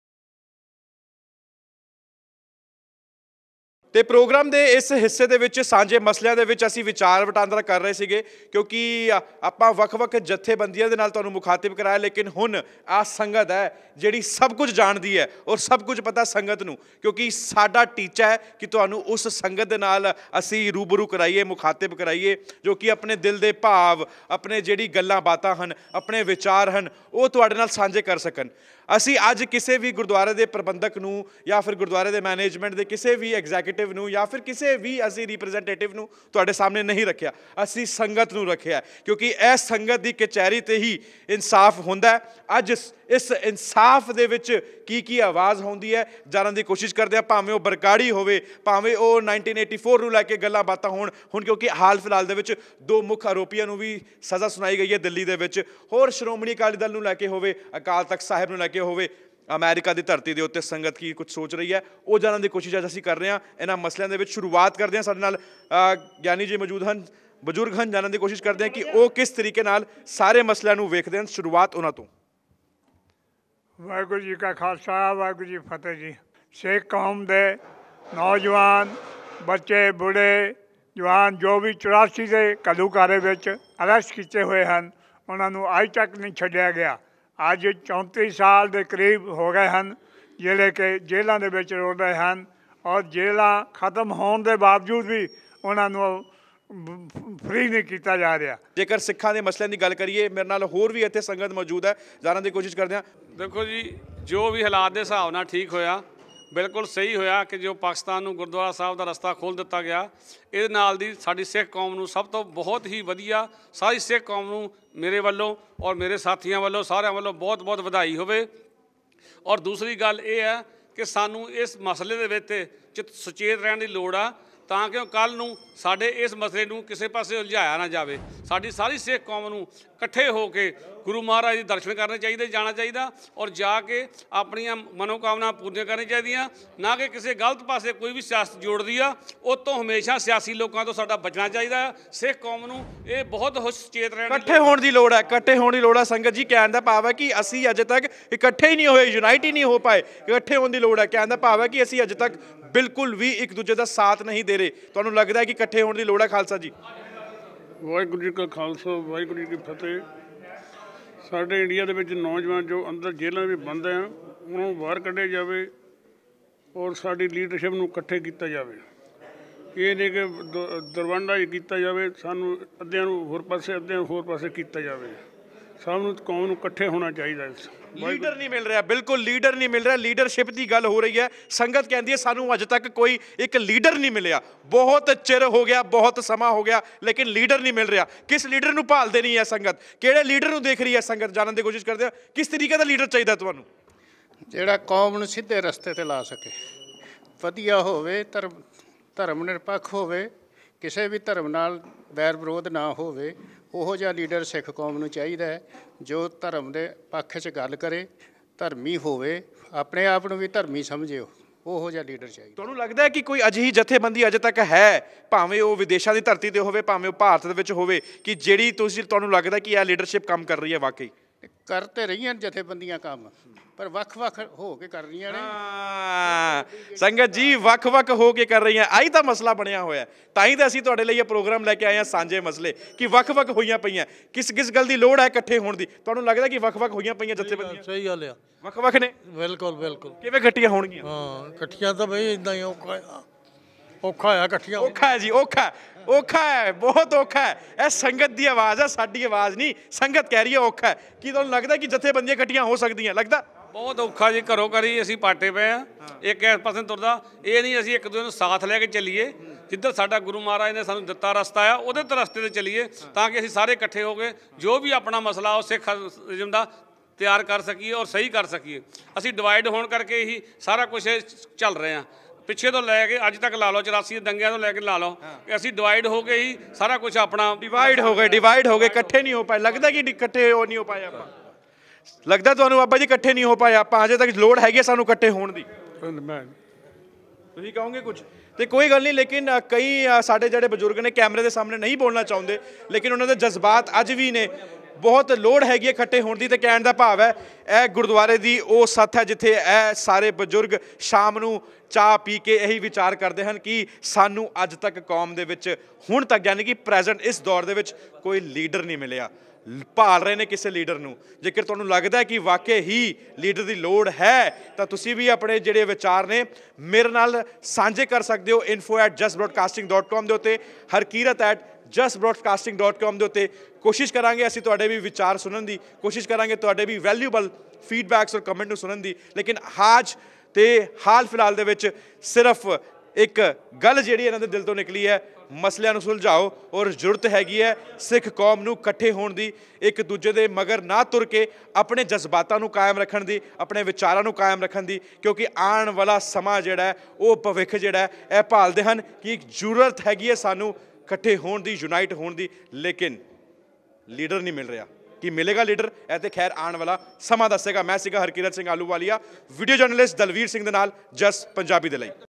ਤੇ ਪ੍ਰੋਗਰਾਮ ਦੇ ਇਸ ਹਿੱਸੇ ਦੇ ਵਿੱਚ ਸਾਂਝੇ ਮਸਲਿਆਂ ਦੇ ਵਿੱਚ ਅਸੀਂ ਵਿਚਾਰ ਵਟਾਂਦਰਾ ਕਰ ਰਹੇ ਸੀਗੇ, ਕਿਉਂਕਿ ਆਪਾਂ ਵੱਖ-ਵੱਖ ਜਥੇਬੰਦੀਆਂ ਦੇ ਨਾਲ ਤੁਹਾਨੂੰ ਮੁਖਾਤਿਬ ਕਰਾਇਆ, ਲੇਕਿਨ ਹੁਣ ਆ ਸੰਗਤ ਹੈ ਜਿਹੜੀ ਸਭ ਕੁਝ ਜਾਣਦੀ ਹੈ ਔਰ ਸਭ ਕੁਝ ਪਤਾ ਸੰਗਤ ਨੂੰ, ਕਿਉਂਕਿ ਸਾਡਾ ਟੀਚਾ ਹੈ ਕਿ ਤੁਹਾਨੂੰ ਉਸ ਸੰਗਤ ਦੇ ਨਾਲ ਅਸੀਂ ਰੂਬਰੂ ਕਰਾਈਏ, ਮੁਖਾਤਿਬ ਕਰਾਈਏ, ਜੋ ਕਿ ਆਪਣੇ ਦਿਲ ਦੇ ਭਾਵ, ਆਪਣੇ ਜਿਹੜੀ ਗੱਲਾਂ ਬਾਤਾਂ ਹਨ, ਆਪਣੇ ਵਿਚਾਰ ਹਨ, ਉਹ ਤੁਹਾਡੇ ਨਾਲ ਸਾਂਝੇ ਕਰ ਸਕਣ। ਅਸੀਂ ਅੱਜ ਕਿਸੇ ਵੀ ਗੁਰਦੁਆਰੇ ਦੇ ਪ੍ਰਬੰਧਕ ਨੂੰ ਜਾਂ ਫਿਰ ਗੁਰਦੁਆਰੇ ਦੇ ਮੈਨੇਜਮੈਂਟ ਦੇ ਕਿਸੇ ਵੀ ਐਗਜ਼ੀਕਿਊਟਿਵ ਨੂੰ ਜਾਂ ਫਿਰ ਕਿਸੇ ਵੀ ਅਸੀਂ ਰਿਪਰੈਜ਼ੈਂਟੇਟਿਵ ਨੂੰ ਤੁਹਾਡੇ ਸਾਹਮਣੇ ਨਹੀਂ ਰੱਖਿਆ, ਅਸੀਂ ਸੰਗਤ ਨੂੰ ਰੱਖਿਆ, ਕਿਉਂਕਿ ਇਹ ਸੰਗਤ ਦੀ ਕਚਹਿਰੀ ਤੇ ਹੀ ਇਨਸਾਫ ਹੁੰਦਾ ਹੈ। ਅੱਜ ਇਸ ਇਨਸਾਫ ਦੇ ਵਿੱਚ ਕੀ ਆਵਾਜ਼ ਹੁੰਦੀ ਹੈ ਜਾਣਨ ਦੀ ਕੋਸ਼ਿਸ਼ ਕਰਦੇ ਹਾਂ, ਭਾਵੇਂ ਉਹ ਬਰਗਾੜੀ ਹੋਵੇ, ਭਾਵੇਂ ਉਹ 1984 ਨੂੰ ਲੈ ਕੇ ਗੱਲਾਂ ਬਾਤਾਂ ਹੋਣ। ਹੁਣ ਕਿਉਂਕਿ ਹਾਲ ਫਿਲਹਾਲ ਦੇ ਵਿੱਚ 2 ਮੁੱਖ ਆਰੋਪੀਆਂ ਨੂੰ ਵੀ ਸਜ਼ਾ ਸੁਣਾਈ ਗਈ ਹੈ ਦਿੱਲੀ ਦੇ ਵਿੱਚ, ਹੋਰ ਸ਼੍ਰੋਮਣੀ ਅਕਾਲੀ ਦਲ ਨੂੰ ਲੈ ਕੇ ਹੋਵੇ, ਅਕਾਲ ਤਖਤ ਸਾਹਿਬ ਨੂੰ ਲੈ ਕੇ ਹੋਵੇ, ਅਮਰੀਕਾ ਦੀ ਧਰਤੀ ਦੇ ਉੱਤੇ ਸੰਗਤ ਕੀ ਕੁਝ ਸੋਚ ਰਹੀ ਹੈ, ਉਹ ਜਾਣਨ ਦੀ ਕੋਸ਼ਿਸ਼ ਅੱਜ ਅਸੀਂ ਕਰ ਰਹੇ ਹਾਂ। ਇਹਨਾਂ ਮਸਲਿਆਂ ਦੇ ਵਿੱਚ ਸ਼ੁਰੂਆਤ ਕਰਦੇ ਹਾਂ, ਸਾਡੇ ਨਾਲ ਗਿਆਨੀ ਜੀ ਮੌਜੂਦ ਹਨ, ਬਜ਼ੁਰਗ ਹਨ, ਜਾਣਨ ਦੀ ਕੋਸ਼ਿਸ਼ ਕਰਦੇ ਹਾਂ ਕਿ ਉਹ ਕਿਸ ਤਰੀਕੇ ਨਾਲ ਸਾਰੇ ਮਸਲਿਆਂ ਨੂੰ ਵੇਖਦੇ ਹਨ। ਸ਼ੁਰੂਆਤ ਉਹਨਾਂ ਤੋਂ। ਵਾਹਿਗੁਰੂ ਜੀ ਕਾ ਖਾਲਸਾ, ਵਾਹਿਗੁਰੂ ਜੀ ਫਤਿਹ ਜੀ। ਸਿੱਖ ਕੌਮ ਦੇ ਨੌਜਵਾਨ, ਬੱਚੇ, ਬੁੜੇ, ਜਵਾਨ ਜੋ ਵੀ 84 ਦੇ ਘੱਲੂਘਾਰੇ ਵਿੱਚ ਅਰੈਸਟ ਕੀਤੇ ਹੋਏ ਹਨ, ਉਹਨਾਂ ਨੂੰ ਅੱਜ ਤੱਕ ਨਹੀਂ ਛੱਡਿਆ ਗਿਆ। ਅੱਜ 34 ਸਾਲ ਦੇ ਕਰੀਬ ਹੋ ਗਏ ਹਨ ਜਿਹੜੇ ਕਿ ਜੇਲ੍ਹਾਂ ਦੇ ਵਿੱਚ ਰੁਲ ਰਹੇ ਹਨ, ਔਰ ਜੇਲ੍ਹਾਂ ਖਤਮ ਹੋਣ ਦੇ ਬਾਵਜੂਦ ਵੀ ਉਹਨਾਂ ਨੂੰ ਫ੍ਰੀ ਨਹੀਂ ਕੀਤਾ ਜਾ ਰਿਹਾ। ਜੇਕਰ ਸਿੱਖਾਂ ਦੇ ਮਸਲਿਆਂ ਦੀ ਗੱਲ ਕਰੀਏ, ਮੇਰੇ ਨਾਲ ਹੋਰ ਵੀ ਇੱਥੇ ਸੰਗਤ ਮੌਜੂਦ ਹੈ, ਜਾਣਨ ਦੀ ਕੋਸ਼ਿਸ਼ ਕਰਦੇ ਹਾਂ। ਦੇਖੋ ਜੀ, ਜੋ ਵੀ ਹਾਲਾਤ ਦੇ ਹਿਸਾਬ ਨਾਲ ਠੀਕ ਹੋਇਆ, ਬਿਲਕੁਲ ਸਹੀ ਹੋਇਆ ਕਿ ਜੋ ਪਾਕਿਸਤਾਨ ਨੂੰ ਗੁਰਦੁਆਰਾ ਸਾਹਿਬ ਦਾ ਰਸਤਾ ਖੋਲ੍ਹ ਦਿੱਤਾ ਗਿਆ। ਇਹਦੇ ਨਾਲ ਦੀ ਸਾਡੀ ਸਿੱਖ ਕੌਮ ਨੂੰ ਸਭ ਤੋਂ ਬਹੁਤ ਹੀ ਵਧੀਆ, ਸਾਰੀ ਸਿੱਖ ਕੌਮ ਨੂੰ ਮੇਰੇ ਵੱਲੋਂ ਔਰ ਮੇਰੇ ਸਾਥੀਆਂ ਵੱਲੋਂ, ਸਾਰਿਆਂ ਵੱਲੋਂ ਬਹੁਤ ਬਹੁਤ ਵਧਾਈ ਹੋਵੇ। ਔਰ ਦੂਸਰੀ ਗੱਲ ਇਹ ਹੈ ਕਿ ਸਾਨੂੰ ਇਸ ਮਸਲੇ ਦੇ ਵਿੱਚ ਸੁਚੇਤ ਰਹਿਣ ਦੀ ਲੋੜ ਆ, ਤਾਂ ਕਿ ਕੱਲ੍ਹ ਨੂੰ ਸਾਡੇ ਇਸ ਮਸਲੇ ਨੂੰ ਕਿਸੇ ਪਾਸੇ ਉਲਝਾਇਆ ਨਾ ਜਾਵੇ। ਸਾਡੀ ਸਾਰੀ ਸਿੱਖ ਕੌਮ ਨੂੰ ਇਕੱਠੇ ਹੋ ਕੇ ਗੁਰੂ ਮਹਾਰਾਜ ਦੇ ਦਰਸ਼ਨ ਕਰਨੇ ਚਾਹੀਦੇ, ਜਾਣਾ ਚਾਹੀਦਾ, ਔਰ ਜਾ ਕੇ ਆਪਣੀਆਂ ਮਨੋਕਾਮਨਾ ਪੂਰੀਆਂ ਕਰਨੀਆਂ ਚਾਹੀਦੀਆਂ, ਨਾ ਕਿ ਕਿਸੇ ਗਲਤ ਪਾਸੇ ਕੋਈ ਵੀ ਸਿਆਸਤ ਜੋੜਦੀ ਆ, ਉਹ ਤੋਂ ਹਮੇਸ਼ਾ ਸਿਆਸੀ ਲੋਕਾਂ ਤੋਂ ਸਾਡਾ ਬਚਣਾ ਚਾਹੀਦਾ ਹੈ। ਸਿੱਖ ਕੌਮ ਨੂੰ ਇਹ ਬਹੁਤ ਸੁਚੇਤ ਰਹਿਣਾ, ਇਕੱਠੇ ਹੋਣ ਦੀ ਲੋੜ ਹੈ, ਇਕੱਠੇ ਹੋਣ ਦੀ ਲੋੜ ਹੈ। ਸੰਗਤ ਜੀ, ਕਹਿਣ ਦਾ ਭਾਵ ਹੈ ਕਿ ਅਸੀਂ ਅਜੇ ਤੱਕ ਇਕੱਠੇ ਹੀ ਨਹੀਂ ਹੋਏ, ਯੂਨਾਈਟ ਹੀ ਨਹੀਂ ਹੋ ਪਾਏ। ਇਕੱਠੇ ਹੋਣ ਦੀ ਲੋੜ ਹੈ। ਕਹਿਣ ਦਾ ਭਾਵ ਹੈ ਕਿ ਅਸੀਂ ਅਜੇ ਤੱਕ ਬਿਲਕੁਲ ਵੀ ਇੱਕ ਦੂਜੇ ਦਾ ਸਾਥ ਨਹੀਂ ਦੇ ਰਹੇ। ਤੁਹਾਨੂੰ ਲੱਗਦਾ ਹੈ ਕਿ ਇਕੱਠੇ ਹੋਣ ਦੀ ਲੋੜ ਹੈ? ਖਾਲਸਾ ਜੀ। ਵਾਹਿਗੁਰੂ ਜੀ ਕਾ ਖਾਲਸਾ, ਵਾਹਿਗੁਰੂ ਜੀ ਕੀ ਫਤਿਹ। ਸਾਡੇ ਇੰਡੀਆ ਦੇ ਵਿੱਚ ਨੌਜਵਾਨ ਜੋ ਅੰਦਰ ਜੇਲ੍ਹਾਂ ਵਿੱਚ ਬੰਦ ਆ, ਉਹਨਾਂ ਨੂੰ ਬਾਹਰ ਕੱਢਿਆ ਜਾਵੇ ਔਰ ਸਾਡੀ ਲੀਡਰਸ਼ਿਪ ਨੂੰ ਇਕੱਠੇ ਕੀਤਾ ਜਾਵੇ। ਇਹ ਨਹੀਂ ਕਿ ਦਰਵੰਡਾ ਹੀ ਕੀਤਾ ਜਾਵੇ, ਸਾਨੂੰ ਅੱਧਿਆਂ ਨੂੰ ਹੋਰ ਪਾਸੇ, ਅੱਧਿਆਂ ਨੂੰ ਹੋਰ ਪਾਸੇ ਕੀਤਾ ਜਾਵੇ। ਸਭ ਨੂੰ ਕੌਮ ਨੂੰ ਇਕੱਠੇ ਹੋਣਾ ਚਾਹੀਦਾ। ਲੀਡਰ ਨਹੀਂ ਮਿਲ ਰਿਹਾ, ਬਿਲਕੁਲ ਲੀਡਰ ਨਹੀਂ ਮਿਲ ਰਿਹਾ। ਲੀਡਰਸ਼ਿਪ ਦੀ ਗੱਲ ਹੋ ਰਹੀ ਹੈ। ਸੰਗਤ ਕਹਿੰਦੀ ਹੈ ਸਾਨੂੰ ਅਜੇ ਤੱਕ ਕੋਈ ਇੱਕ ਲੀਡਰ ਨਹੀਂ ਮਿਲਿਆ, ਬਹੁਤ ਚਿਰ ਹੋ ਗਿਆ, ਬਹੁਤ ਸਮਾਂ ਹੋ ਗਿਆ, ਲੇਕਿਨ ਲੀਡਰ ਨਹੀਂ ਮਿਲ ਰਿਹਾ। ਕਿਸ ਲੀਡਰ ਨੂੰ ਭਾਲਦੇ ਨਹੀਂ ਹੈ ਸੰਗਤ? ਕਿਹੜੇ ਲੀਡਰ ਨੂੰ ਦੇਖ ਰਹੀ ਹੈ ਸੰਗਤ? ਜਾਣਨ ਦੀ ਕੋਸ਼ਿਸ਼ ਕਰਦੇ ਆ ਕਿਸ ਤਰੀਕੇ ਦਾ ਲੀਡਰ ਚਾਹੀਦਾ ਤੁਹਾਨੂੰ? ਜਿਹੜਾ ਕੌਮ ਨੂੰ ਸਿੱਧੇ ਰਸਤੇ ਤੇ ਲਾ ਸਕੇ, ਵਧੀਆ ਹੋਵੇ, ਧਰਮ ਨਿਰਪੱਖ ਹੋਵੇ, ਕਿਸੇ ਵੀ ਧਰਮ ਨਾਲ ਵੈਰ ਵਿਰੋਧ ਨਾ ਹੋਵੇ, ਉਹੋ ਜਿਹਾ ਲੀਡਰ ਸਿੱਖ ਕੌਮ ਨੂੰ ਚਾਹੀਦਾ ਹੈ, ਜੋ ਧਰਮ ਦੇ ਪੱਖ 'ਚ ਗੱਲ ਕਰੇ, ਧਰਮੀ ਹੋਵੇ, ਆਪਣੇ ਆਪ ਨੂੰ ਵੀ ਧਰਮੀ ਸਮਝੇ, ਉਹੋ ਜਿਹਾ ਲੀਡਰ ਚਾਹੀਦਾ। ਤੁਹਾਨੂੰ ਲੱਗਦਾ ਹੈ ਕਿ ਕੋਈ ਅਜਿਹੀ ਜਥੇਬੰਦੀ ਅਜੇ ਤੱਕ ਹੈ, ਭਾਵੇਂ ਉਹ ਵਿਦੇਸ਼ਾਂ ਦੀ ਧਰਤੀ ਤੇ ਹੋਵੇ, ਭਾਵੇਂ ਉਹ ਭਾਰਤ ਦੇ ਵਿੱਚ ਹੋਵੇ, ਕਿ ਜਿਹੜੀ ਤੁਹਾਨੂੰ ਲੱਗਦਾ ਕਿ ਇਹ ਲੀਡਰਸ਼ਿਪ ਕੰਮ ਕਰ ਰਹੀ ਹੈ? ਵਾਕਈ ਕਰ ਤੇ ਰਹੀਆਂ ਜਥੇਬੰਦੀਆਂ ਕੰਮ, ਪਰ ਵੱਖ-ਵੱਖ ਹੋ ਕੇ ਕਰ ਰਹੀਆਂ ਨੇ। ਸੰਗਤ ਜੀ, ਵੱਖ-ਵੱਖ ਹੋ ਕੇ ਕਰ ਰਹੀਆਂ, ਆਹੀ ਤਾਂ ਮਸਲਾ ਬਣਿਆ ਹੋਇਆ। ਤਾਂ ਹੀ ਤਾਂ ਅਸੀਂ ਤੁਹਾਡੇ ਲਈ ਇਹ ਪ੍ਰੋਗਰਾਮ ਲੈ ਕੇ ਆਏ ਹਾਂ, ਸਾਂਝੇ ਮਸਲੇ, ਕਿ ਵੱਖ-ਵੱਖ ਹੋਈਆਂ ਪਈਆਂ। ਕਿਸ ਗੱਲ ਦੀ ਲੋੜ ਹੈ ਇਕੱਠੇ ਹੋਣ ਦੀ? ਤੁਹਾਨੂੰ ਲੱਗਦਾ ਕਿ ਵੱਖ-ਵੱਖ ਹੋਈਆਂ ਪਈਆਂ ਜਥੇਬੰਦੀਆਂ? ਸਹੀ ਗੱਲ ਆ, ਵੱਖ-ਵੱਖ ਨੇ। ਬਿਲਕੁਲ ਬਿਲਕੁਲ। ਕਿਵੇਂ ਇਕੱਠੀਆਂ ਹੋਣਗੀਆਂ? ਹਾਂ, ਇਕੱਠੀਆਂ ਤਾਂ ਬਈ ਇਦਾਂ ਹੀ ਔਖਾ ਆ ਇਕੱਠੀਆਂ। ਔਖਾ ਹੈ ਜੀ, ਔਖਾ ਹੈ, ਬਹੁਤ ਔਖਾ ਹੈ। ਇਹ ਸੰਗਤ ਦੀ ਆਵਾਜ਼ ਹੈ, ਸਾਡੀ ਆਵਾਜ਼ ਨਹੀਂ। ਸੰਗਤ ਕਹਿ ਰਹੀ ਹੈ ਔਖਾ ਹੈ। ਕੀ ਤੁਹਾਨੂੰ ਲੱਗਦਾ ਕਿ ਜਥੇਬੰਦੀਆਂ ਇਕੱਠੀਆਂ ਹੋ ਸਕਦੀਆਂ? ਲੱਗਦਾ ਬਹੁਤ ਔਖਾ ਜੀ। ਘਰੋਂ ਘਰੀ ਅਸੀਂ ਪਾਟੇ ਪਏ ਆ, ਇੱਕ ਇਸ ਪਾਸੇ ਤੁਰਦਾ। ਇਹ ਨਹੀਂ ਅਸੀਂ ਇੱਕ ਦੂਜੇ ਨੂੰ ਸਾਥ ਲੈ ਕੇ ਚੱਲੀਏ, ਜਿੱਧਰ ਸਾਡਾ ਗੁਰੂ ਮਹਾਰਾਜ ਨੇ ਸਾਨੂੰ ਦਿੱਤਾ ਰਸਤਾ ਆ, ਉਹਦੇ ਤੇ ਰਸਤੇ ਤੇ ਚੱਲੀਏ, ਤਾਂ ਕਿ ਅਸੀਂ ਸਾਰੇ ਇਕੱਠੇ ਹੋ ਕੇ ਜੋ ਵੀ ਆਪਣਾ ਮਸਲਾ ਉਹ ਸਿੱਖਜ਼ਮ ਦਾ ਤਿਆਰ ਕਰ ਸਕੀਏ ਔਰ ਸਹੀ ਕਰ ਸਕੀਏ। ਅਸੀਂ ਡਿਵਾਈਡ ਹੋਣ ਕਰਕੇ ਹੀ ਸਾਰਾ ਕੁਝ ਚੱਲ ਰਹੇ ਹਾਂ, ਪਿੱਛੇ ਤੋਂ ਲੈ ਕੇ ਅੱਜ ਤੱਕ ਲਾ ਲਓ, 84 ਦੇ ਦੰਗਿਆਂ ਤੋਂ ਲੈ ਕੇ ਲਾ ਲਓ ਕਿ ਅਸੀਂ ਡਿਵਾਈਡ ਹੋ ਕੇ ਹੀ ਸਾਰਾ ਕੁਝ ਆਪਣਾ ਡਿਵਾਈਡ ਹੋ ਗਏ, ਇਕੱਠੇ ਨਹੀਂ ਹੋ ਪਾਏ। ਲੱਗਦਾ ਕਿ ਇਕੱਠੇ ਹੋ ਨਹੀਂ ਹੋ ਪਾਏ ਆਪਾਂ? ਲੱਗਦਾ ਤੁਹਾਨੂੰ ਬਾਬਾ ਜੀ ਇਕੱਠੇ ਨਹੀਂ ਹੋ ਪਾਏ ਆਪਾਂ? ਅਜੇ ਤੱਕ ਲੋੜ ਹੈਗੀ ਸਾਨੂੰ ਇਕੱਠੇ ਹੋਣ ਦੀ। ਤੁਸੀਂ ਕਹੋਗੇ ਕੁਝ? ਤੇ ਕੋਈ ਗੱਲ ਨਹੀਂ, ਲੇਕਿਨ ਕਈ ਸਾਡੇ ਜਿਹੜੇ ਬਜ਼ੁਰਗ ਨੇ ਕੈਮਰੇ ਦੇ ਸਾਹਮਣੇ ਨਹੀਂ ਬੋਲਣਾ ਚਾਹੁੰਦੇ, ਲੇਕਿਨ ਉਹਨਾਂ ਦੇ ਜਜ਼ਬਾਤ ਅੱਜ ਵੀ ਨੇ। ਬਹੁਤ ਲੋੜ ਹੈਗੀ ਹੈ ਇਕੱਠੇ ਹੋਣ ਦੀ। ਤੇ ਕਹਿਣ ਦਾ ਭਾਵ ਹੈ ਇਹ ਗੁਰਦੁਆਰੇ ਦੀ ਉਹ ਸੱਥ ਹੈ ਜਿੱਥੇ ਇਹ ਸਾਰੇ ਬਜ਼ੁਰਗ ਸ਼ਾਮ ਨੂੰ ਚਾਹ ਪੀ ਕੇ ਇਹੀ ਵਿਚਾਰ ਕਰਦੇ ਹਨ ਕਿ ਸਾਨੂੰ ਅੱਜ ਤੱਕ ਕੌਮ ਦੇ ਵਿੱਚ ਹੁਣ ਤੱਕ ਯਾਨੀ ਕਿ ਪ੍ਰੈਜ਼ੈਂਟ ਇਸ ਦੌਰ ਦੇ ਵਿੱਚ ਕੋਈ ਲੀਡਰ ਨਹੀਂ ਮਿਲਿਆ। ਭਾਲ ਰਹੇ ਨੇ ਕਿਸੇ ਲੀਡਰ ਨੂੰ। ਜੇਕਰ ਤੁਹਾਨੂੰ ਲੱਗਦਾ ਹੈ ਕਿ ਵਾਕਈ ਹੀ ਲੀਡਰ ਦੀ ਲੋੜ ਹੈ ਤਾਂ ਤੁਸੀਂ ਵੀ ਆਪਣੇ ਜਿਹੜੇ ਵਿਚਾਰ ਨੇ ਮੇਰੇ ਨਾਲ ਸਾਂਝੇ ਕਰ ਸਕਦੇ ਹੋ info@justbroadcasting.com ਦੇ ਉੱਤੇ, harkirat@justbroadcasting.com ਦੇ ਉੱਤੇ। ਕੋਸ਼ਿਸ਼ ਕਰਾਂਗੇ ਅਸੀਂ ਤੁਹਾਡੇ ਵੀ ਵਿਚਾਰ ਸੁਣਨ ਦੀ, ਕੋਸ਼ਿਸ਼ ਕਰਾਂਗੇ ਤੁਹਾਡੇ ਵੀ ਵੈਲਿਊਬਲ ਫੀਡਬੈਕਸ ਔਰ ਕਮੈਂਟ ਨੂੰ ਸੁਣਨ ਦੀ। ਲੇਕਿਨ ਹਾਲ ਫਿਲਹਾਲ ਦੇ ਵਿੱਚ ਸਿਰਫ ਇੱਕ ਗੱਲ ਜਿਹੜੀ ਇਹਨਾਂ ਦੇ ਦਿਲ ਤੋਂ ਨਿਕਲੀ ਹੈ, ਮਸਲਿਆਂ ਨੂੰ ਸੁਲਝਾਓ ਔਰ ਜ਼ਰੂਰਤ ਹੈਗੀ ਹੈ ਸਿੱਖ ਕੌਮ ਨੂੰ ਇਕੱਠੇ ਹੋਣ ਦੀ, ਇੱਕ ਦੂਜੇ ਦੇ ਮਗਰ ਨਾ ਤੁਰ ਕੇ ਆਪਣੇ ਜਜ਼ਬਾਤਾਂ ਨੂੰ ਕਾਇਮ ਰੱਖਣ ਦੀ, ਆਪਣੇ ਵਿਚਾਰਾਂ ਨੂੰ ਕਾਇਮ ਰੱਖਣ ਦੀ। ਕਿਉਂਕਿ ਆਉਣ ਵਾਲਾ ਸਮਾਂ ਜਿਹੜਾ ਉਹ ਭਵਿੱਖ ਜਿਹੜਾ ਇਹ ਭਾਲਦੇ ਹਨ ਕਿ ਜ਼ਰੂਰਤ ਹੈਗੀ ਹੈ ਸਾਨੂੰ ਇਕੱਠੇ ਹੋਣ ਦੀ, ਯੂਨਾਈਟ ਹੋਣ ਦੀ। ਲੇਕਿਨ ਲੀਡਰ ਨਹੀਂ ਮਿਲ ਰਿਹਾ। ਕਿ ਮਿਲੇਗਾ ਲੀਡਰ ਇਹ ਤੇ ਖੈਰ ਆਉਣ ਵਾਲਾ ਸਮਾਂ ਦੱਸੇਗਾ। ਮੈਂ ਸੀਗਾ ਹਰਕੀਰਤ ਸਿੰਘ ਆਲੂਵਾਲੀਆ, ਵੀਡੀਓ ਜਰਨਲਿਸਟ ਦਲਵੀਰ ਸਿੰਘ ਦੇ ਨਾਲ ਜਸ ਪੰਜਾਬੀ ਦੇ ਲਈ।